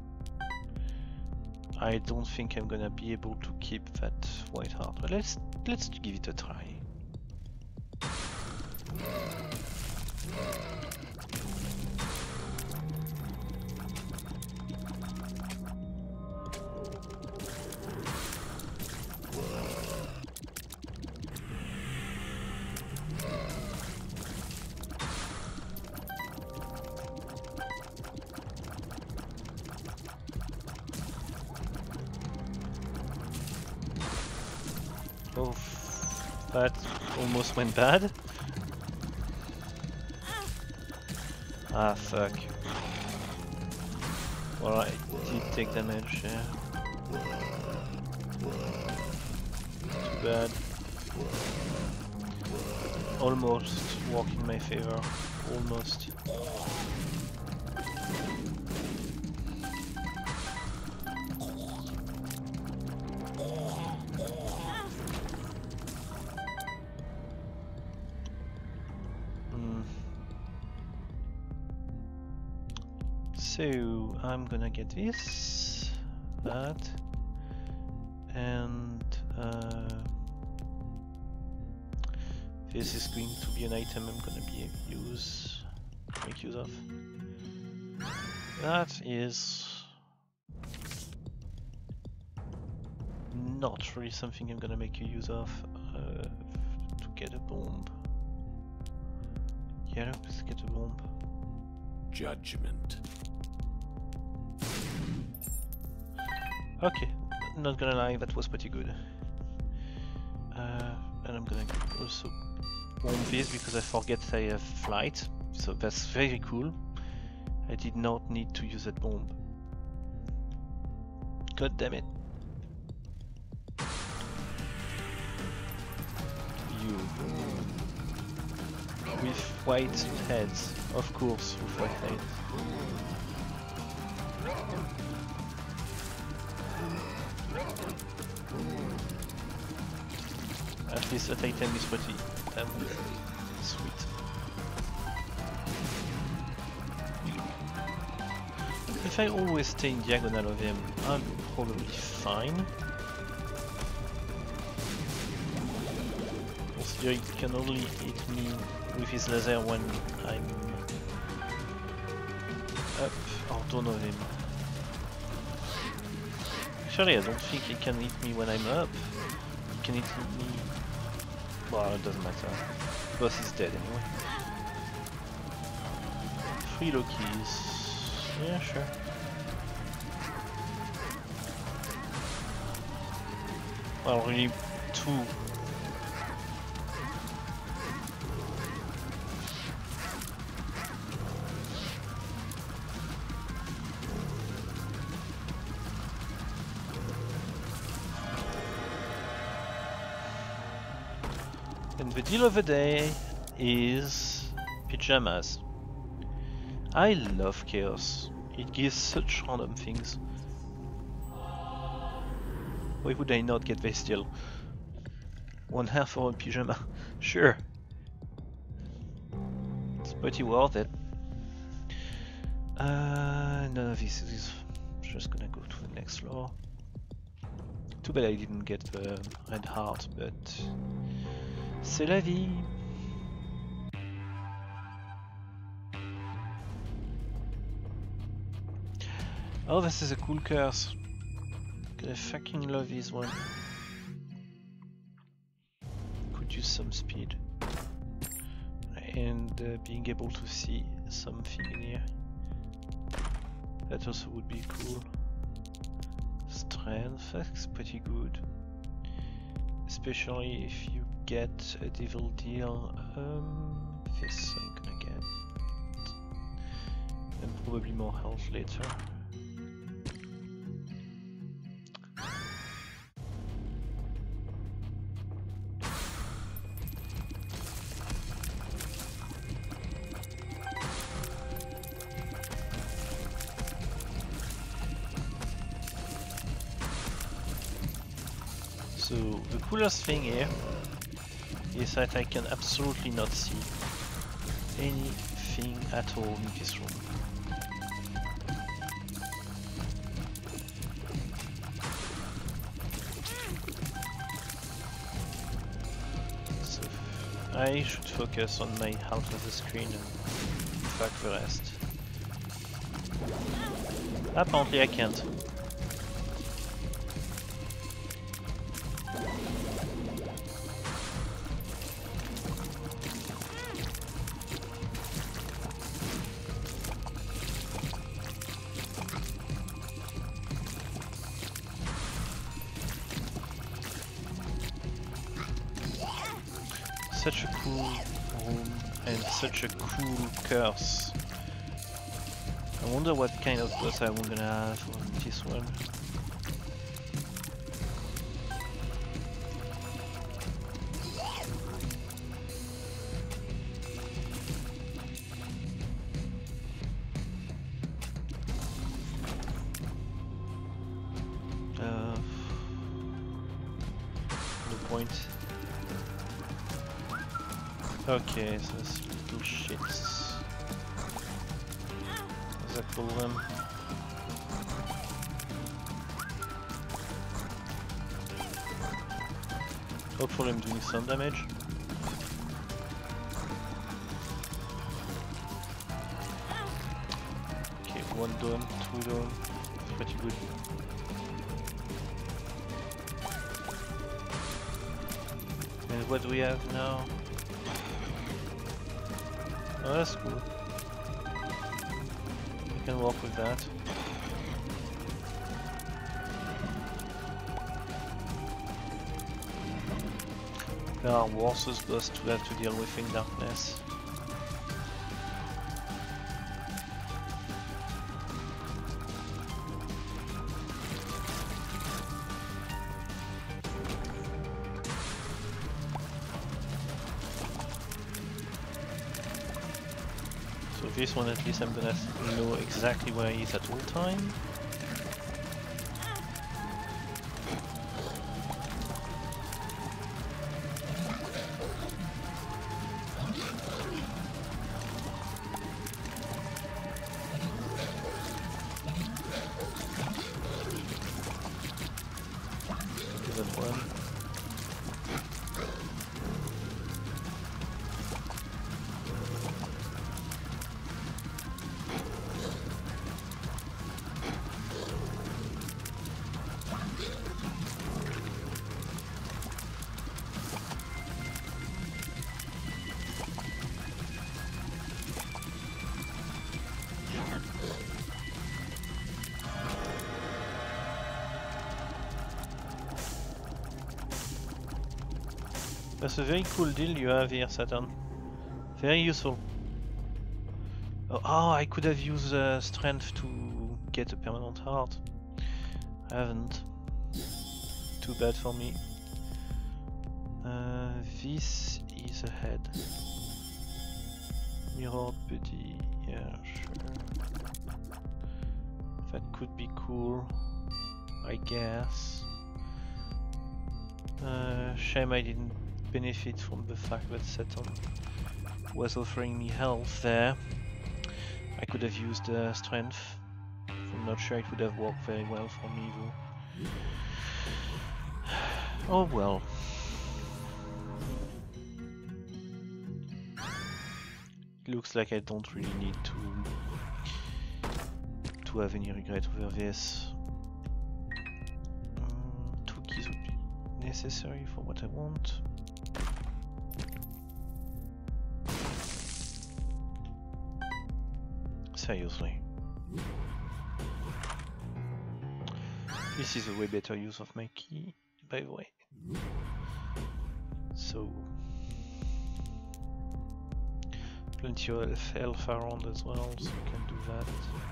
I don't think I'm gonna be able to keep that white heart. But let's give it a try. Oh, that almost went bad. Ah, fuck. Well, I did take damage, yeah. Too bad. Almost work in my favor. Almost. So I'm gonna get this, that, and this is going to be an item I'm gonna make use of. That is not really something I'm gonna make use of to get a bomb. Yeah, let's get a bomb. Judgment. Okay, not gonna lie, that was pretty good. And I'm gonna also bomb this because I forget I have flight, so that's very cool. I did not need to use that bomb. God damn it. You. With white heads, of course, with white heads. At least that item is pretty sweet. If I always stay in diagonal of him, I'm probably fine. Considering he can only hit me with his laser when I'm up or down of him. Actually, I don't think he can hit me when I'm up. He can hit me... Well, it doesn't matter. Boss is dead anyway. 3 Lokis. Yeah, sure. Well, really 2. And the deal of the day is pajamas. I love chaos. It gives such random things. Why would I not get Bestial? 1 hair for a pyjama. Sure. It's pretty worth it. None of this is just gonna go to the next floor. Too bad I didn't get the red heart, but c'est la vie. Oh, this is a cool curse. I fucking love this one. Could use some speed. And being able to see something in here. That also would be cool. Strength, that's pretty good. Especially if you get a devil deal. This I'm gonna get. And probably more health later. So the coolest thing here is that I can absolutely not see anything at all in this room. So I should focus on my half of the screen and fuck the rest. Apparently I can't. Such a cool room and such a cool curse. I wonder what kind of boss I'm gonna have on this one. No point. Okay, so it's little shits. As I call them. Hopefully I'm doing some damage. Okay, one dome, two dome. Pretty good. And what do we have now? Oh, that's cool. We can work with that. There are worse boss to have to deal with in darkness. This one at least I'm gonna know exactly where he is at all time. Okay, that one. That's a very cool deal you have here, Saturn. Very useful. Oh, I could have used strength to get a permanent heart. I haven't. Too bad for me. This is a head. Mirrored body. Yeah, sure. That could be cool, I guess. Shame I didn't benefit from the fact that Saturn was offering me health there. I could have used strength from I'm not sure it would have worked very well for me though. Oh well. It looks like I don't really need to have any regret over this. 2 keys would be necessary for what I want. Seriously. This is a way better use of my key, by the way. So plenty of health around as well, so we can do that.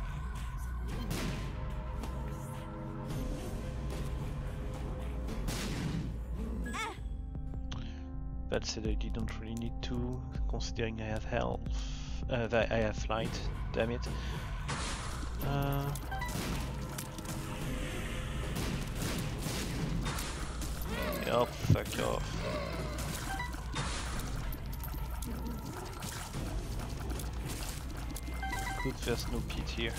That said, I didn't really need to, considering I have health. That I have flight. Damn it. Yup, fuck off. Good, there's no pit here.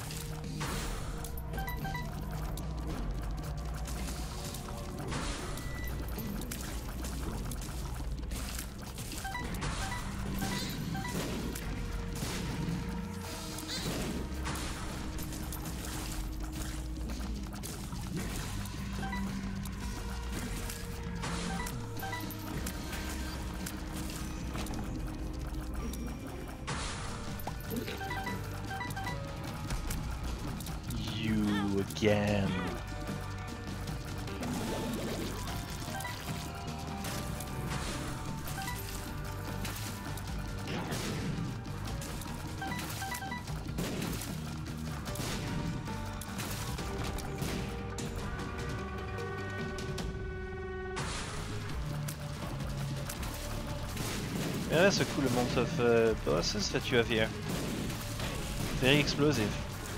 Again. Yeah, that's a cool amount of bosses that you have here. Very explosive.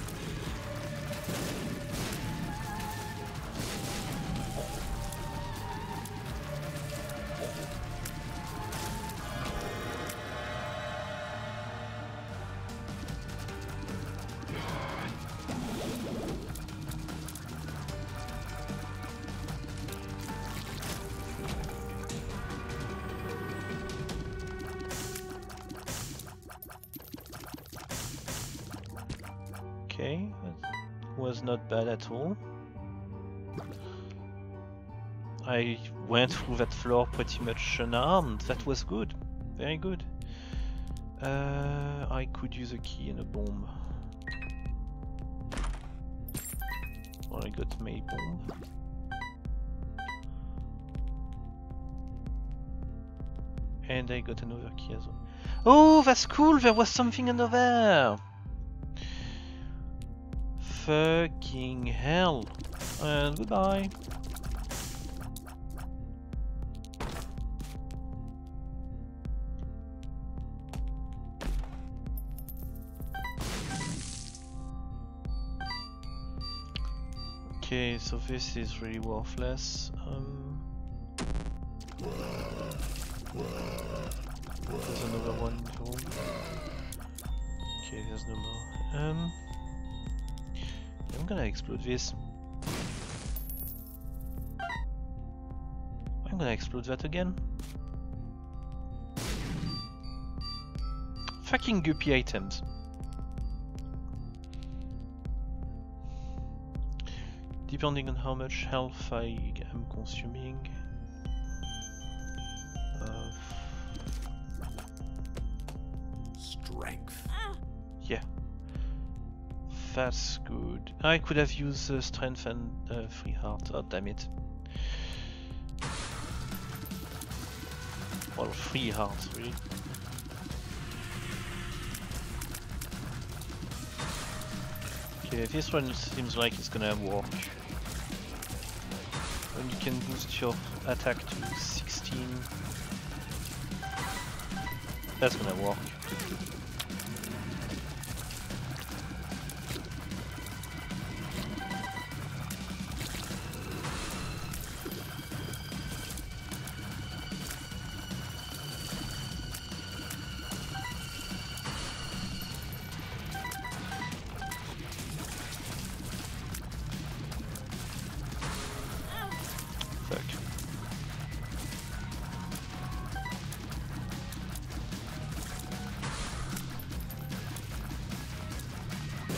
Okay, that was not bad at all. I went through that floor pretty much unarmed. That was good. Very good. I could use a key and a bomb. Well, I got my bomb. And I got another key as well. Oh, that's cool! There was something under there! Fucking hell! And goodbye! Okay, so this is really worthless. There's another one in the room. Okay, there's no more. I'm gonna explode this. I'm gonna explode that again. Fucking guppy items. Depending on how much health I am consuming. Strength. Yeah. That's good. I could have used strength and free heart. Oh, damn it. Well, free heart, really. Okay, this one seems like it's gonna work. When you can boost your attack to 16. That's gonna work.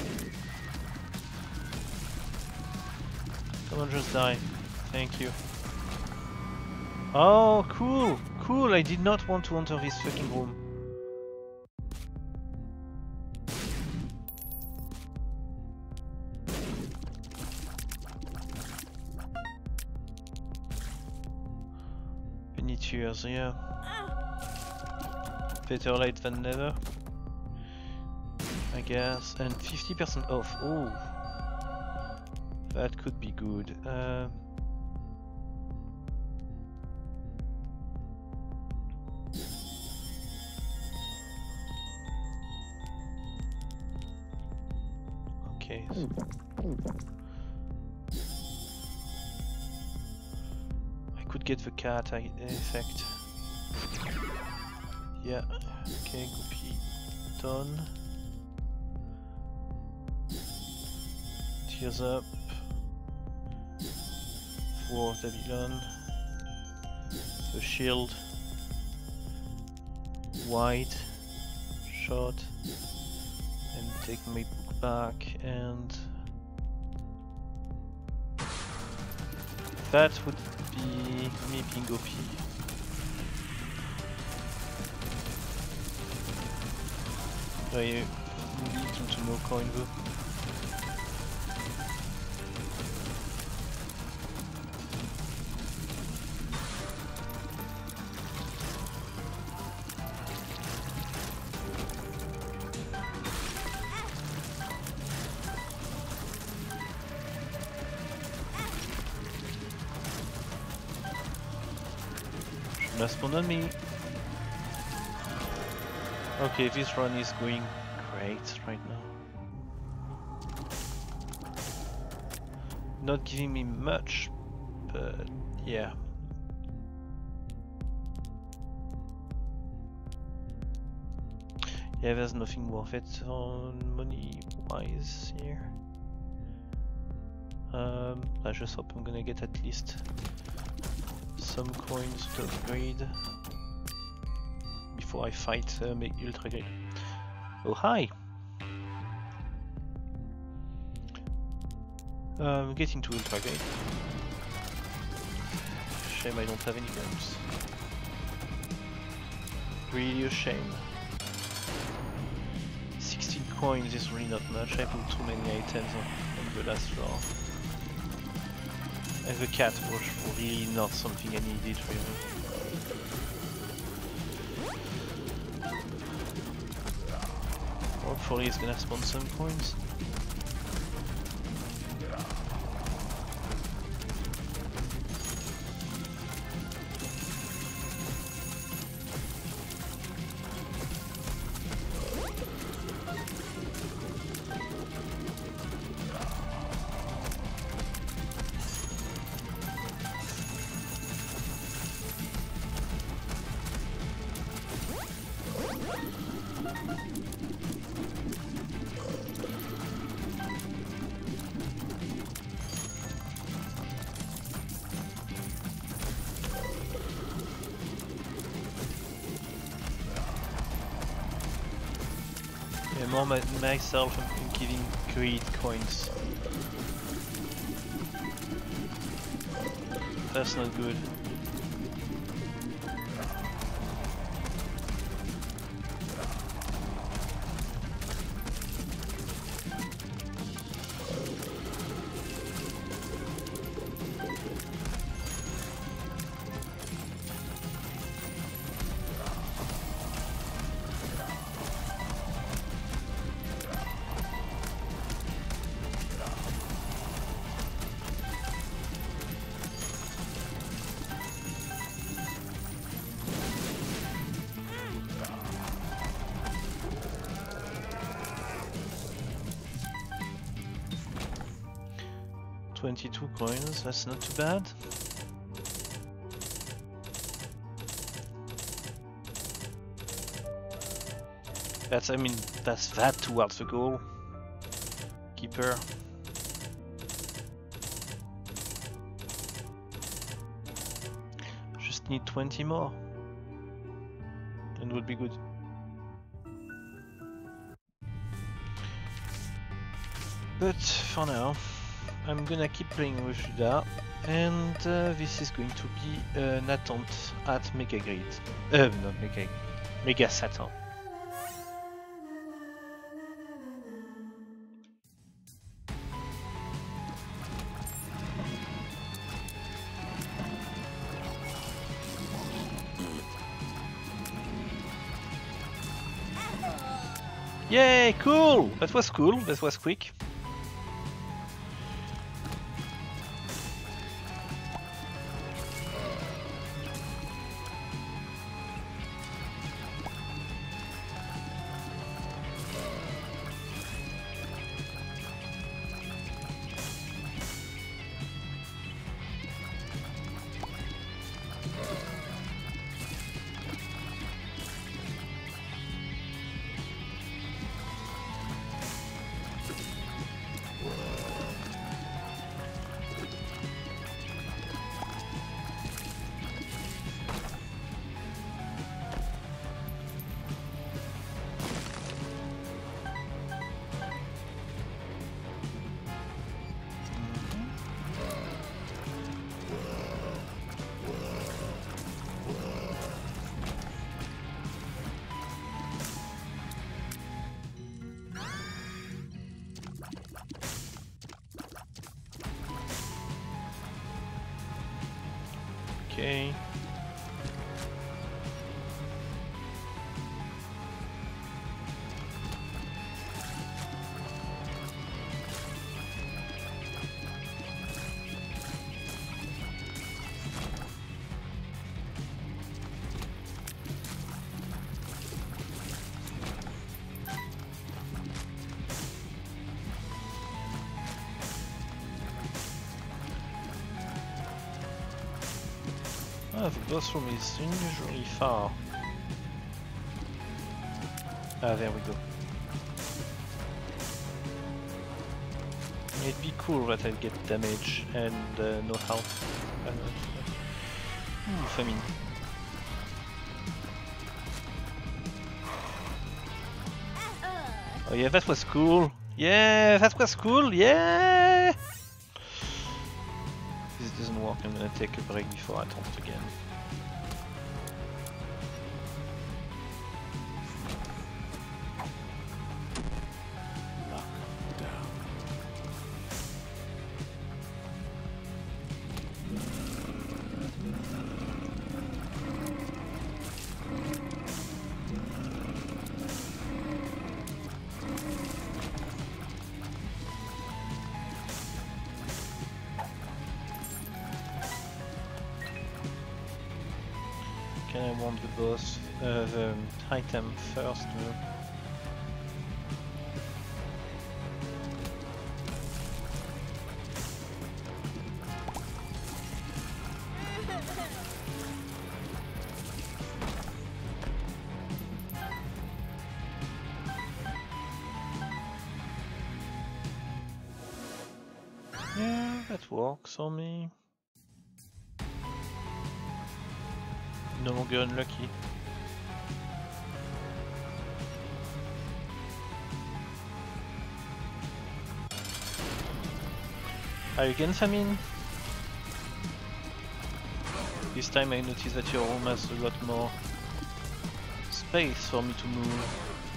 Come on, just die. Thank you. Oh, cool! Cool, I did not want to enter this fucking room. Penitures, yeah. Better late than never, I guess. And 50% off. Oh, that could be good. Okay. So I could get the cat effect. Yeah. Okay, copy done. Tears up. For Babylon. The shield. White. Shot. And take my book back and that would be me being OP. I need into no coin though. Spawn on me. Okay, this run is going great right now. Not giving me much, but yeah. Yeah, there's nothing worth it on money wise here. I just hope I'm gonna get at least some coins to upgrade before I fight Ultra Grade. Oh hi! Getting to Ultra Grade. Shame I don't have any guns. Really a shame. 16 coins is really not much. I put too many items on the last floor. And the cat was really not something I needed really. Hopefully it's gonna spawn some coins. More myself and giving greed coins. That's not good. $22 coins, that's not too bad. That's, I mean, that's that towards the goal. Keeper. Just need 20 more. And we'll be good. But for now, I'm gonna keep playing with Judas, and this is going to be an attempt at Mega Grid. Not Mega, Mega Saturn. Yay, cool! That was cool, that was quick. Okay. Ah, the boss room is unusually far. Ah, there we go. It'd be cool that I get damage and no health. Famine. Oh yeah, that was cool. Yeah, that was cool. Yeah. This doesn't work. I'm gonna take a break before I attempt again. Okay, I want the boss, the item first. Yeah, that works on me. No longer unlucky. Are you again, Famine? This time I noticed that your room has a lot more space for me to move.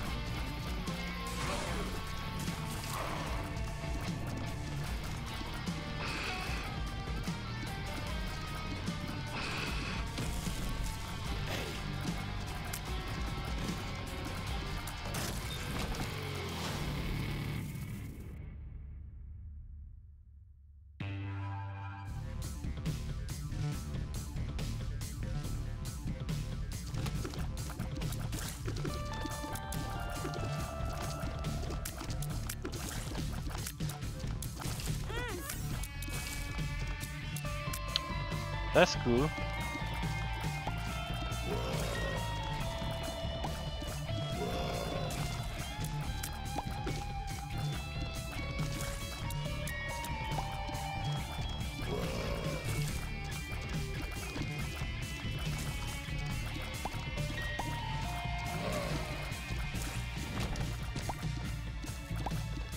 That's cool.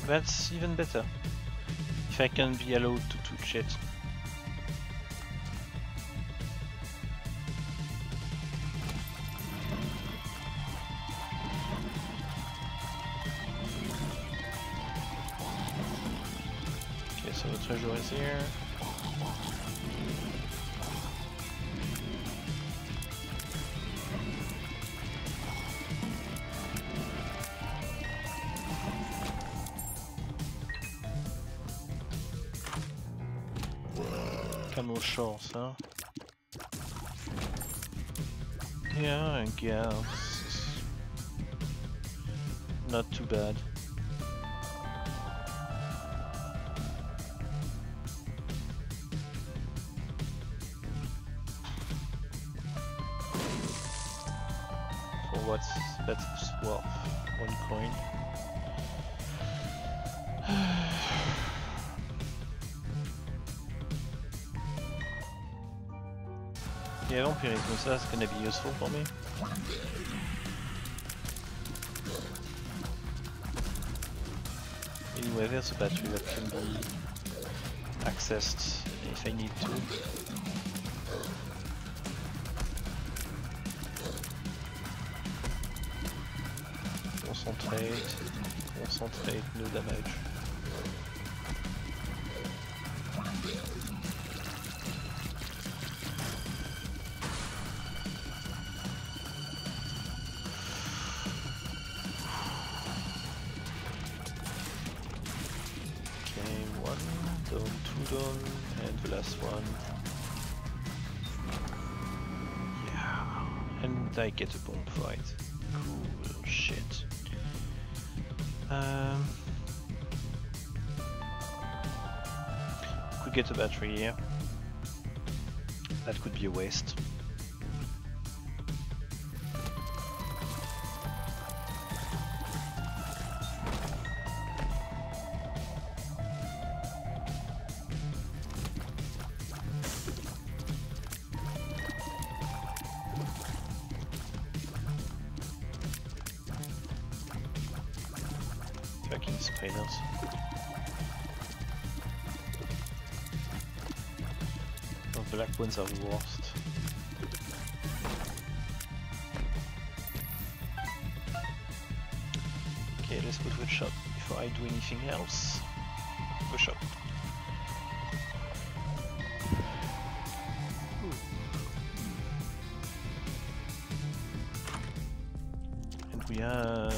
That's even better. If I can be allowed to touch it. Okay, so the treasure is here. No chance, huh? Yeah, I guess. Not too bad. For what's that's worth? 1 coin. Yeah, vampirism, so that's gonna be useful for me. Anyway, there's a battery that can be accessed if I need to. Concentrate, no damage. And the last one. Yeah. And I get a bomb fight. Cool shit. Could get a battery here. That could be a waste. Fucking spiders. The black ones are the worst. Okay, let's go to a shop before I do anything else. Go shop. And we have...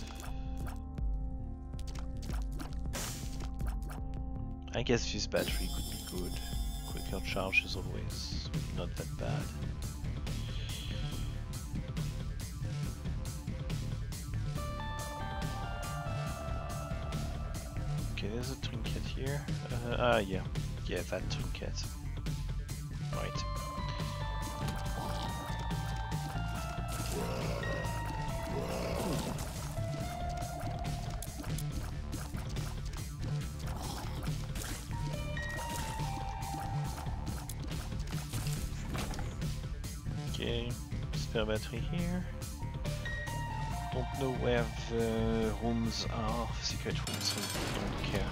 I guess this battery could be good. Quicker charge is always not that bad. Okay, there's a trinket here. Yeah, that trinket. Right. Okay, spare battery here. Don't know where the rooms are, secret rooms, so don't care.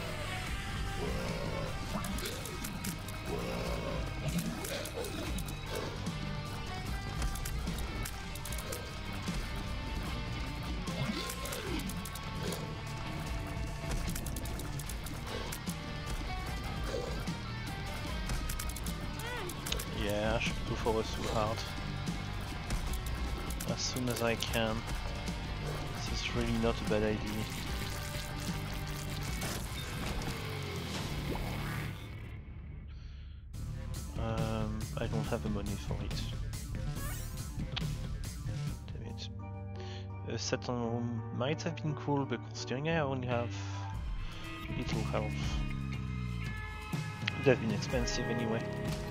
Yeah, I should go for a sweetheart as soon as I can. This is really not a bad idea. I don't have the money for it. Damn it. A Saturn room might have been cool, but considering I only have little health, it would have been expensive anyway.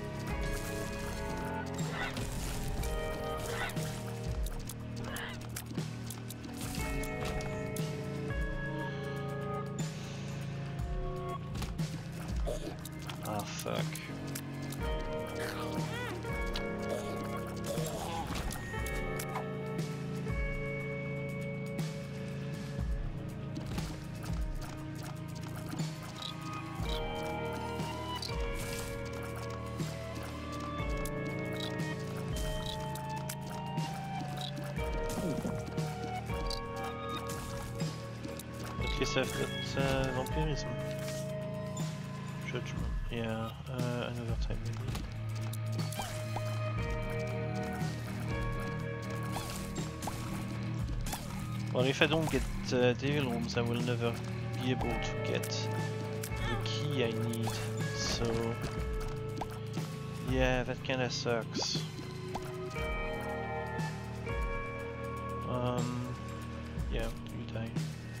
Ah, fuck. Okay, so I've got vampirism. Judgment, yeah, another time maybe. Well, if I don't get devil rooms, I will never be able to get the key I need, so yeah, that kinda sucks. Yeah, you die.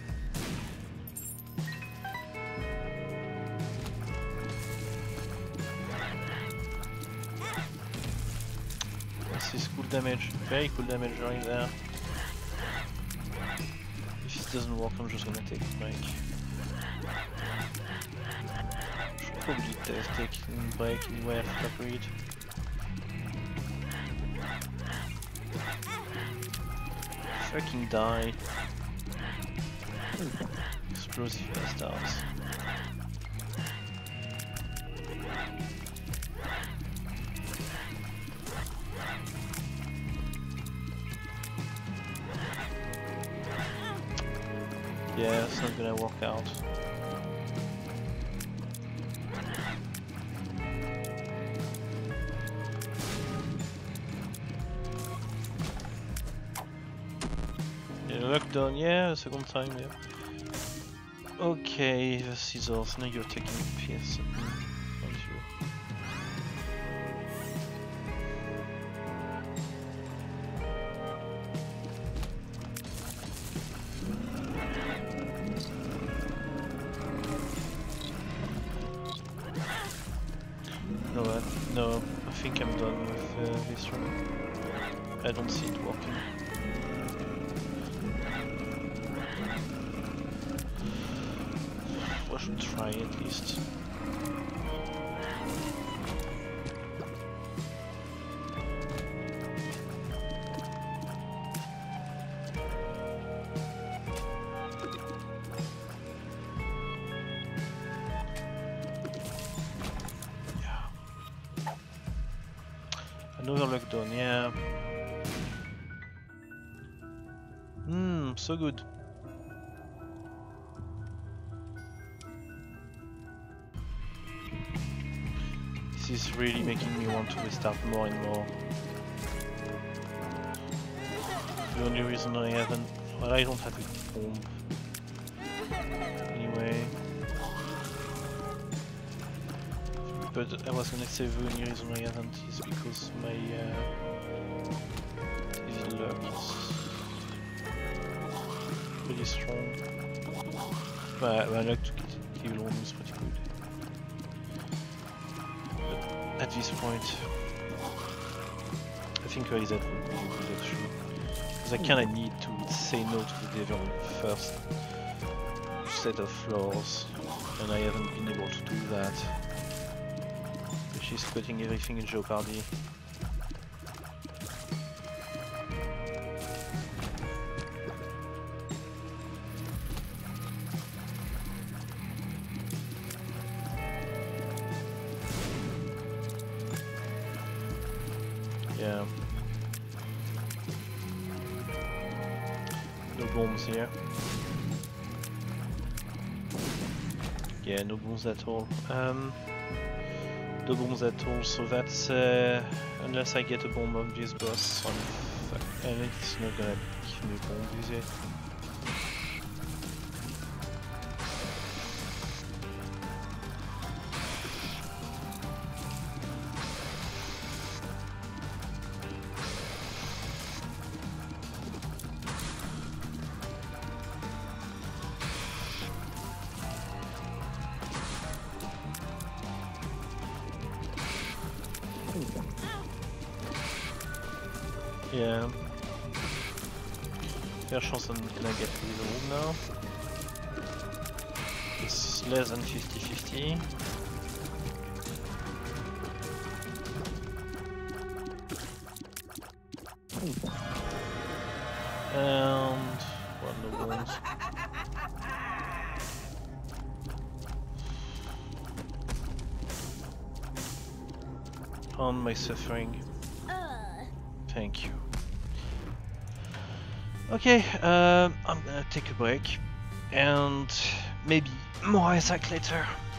This is cool damage, very cool damage right there. If it doesn't work, I'm just gonna take a break. Should probably take a break anyway after that read. Fucking die. Explosive bastards. Yeah, it's not gonna work out. Yeah, lockdown, yeah, second time, yeah. Okay, the scissors, now you're taking a piss at me, aren't you? No, I think I'm done with this room. I don't see it working. I should try at least. Another lockdown, yeah. So good. This is really making me want to restart more and more. The only reason I haven't... well, I don't have a bomb. Anyway. But I was gonna say the only reason I haven't is because my evil luck is pretty strong. But my luck to get evil room is pretty good. But at this point, I think Horizon would be good actually. Because I kinda need to say no to the devil first set of floors, and I haven't been able to do that. She's putting everything in jeopardy. Yeah. No bombs here. Yeah, no bombs at all. No bombs at all, so that's unless I get a bomb on this boss, and it's not gonna give me a bomb, is it? Yeah. Fair chance I'm gonna get to the room now. It's less than 50-50. And... well, no bones. On my suffering. Thank you. Okay, I'm gonna take a break And maybe more attack later.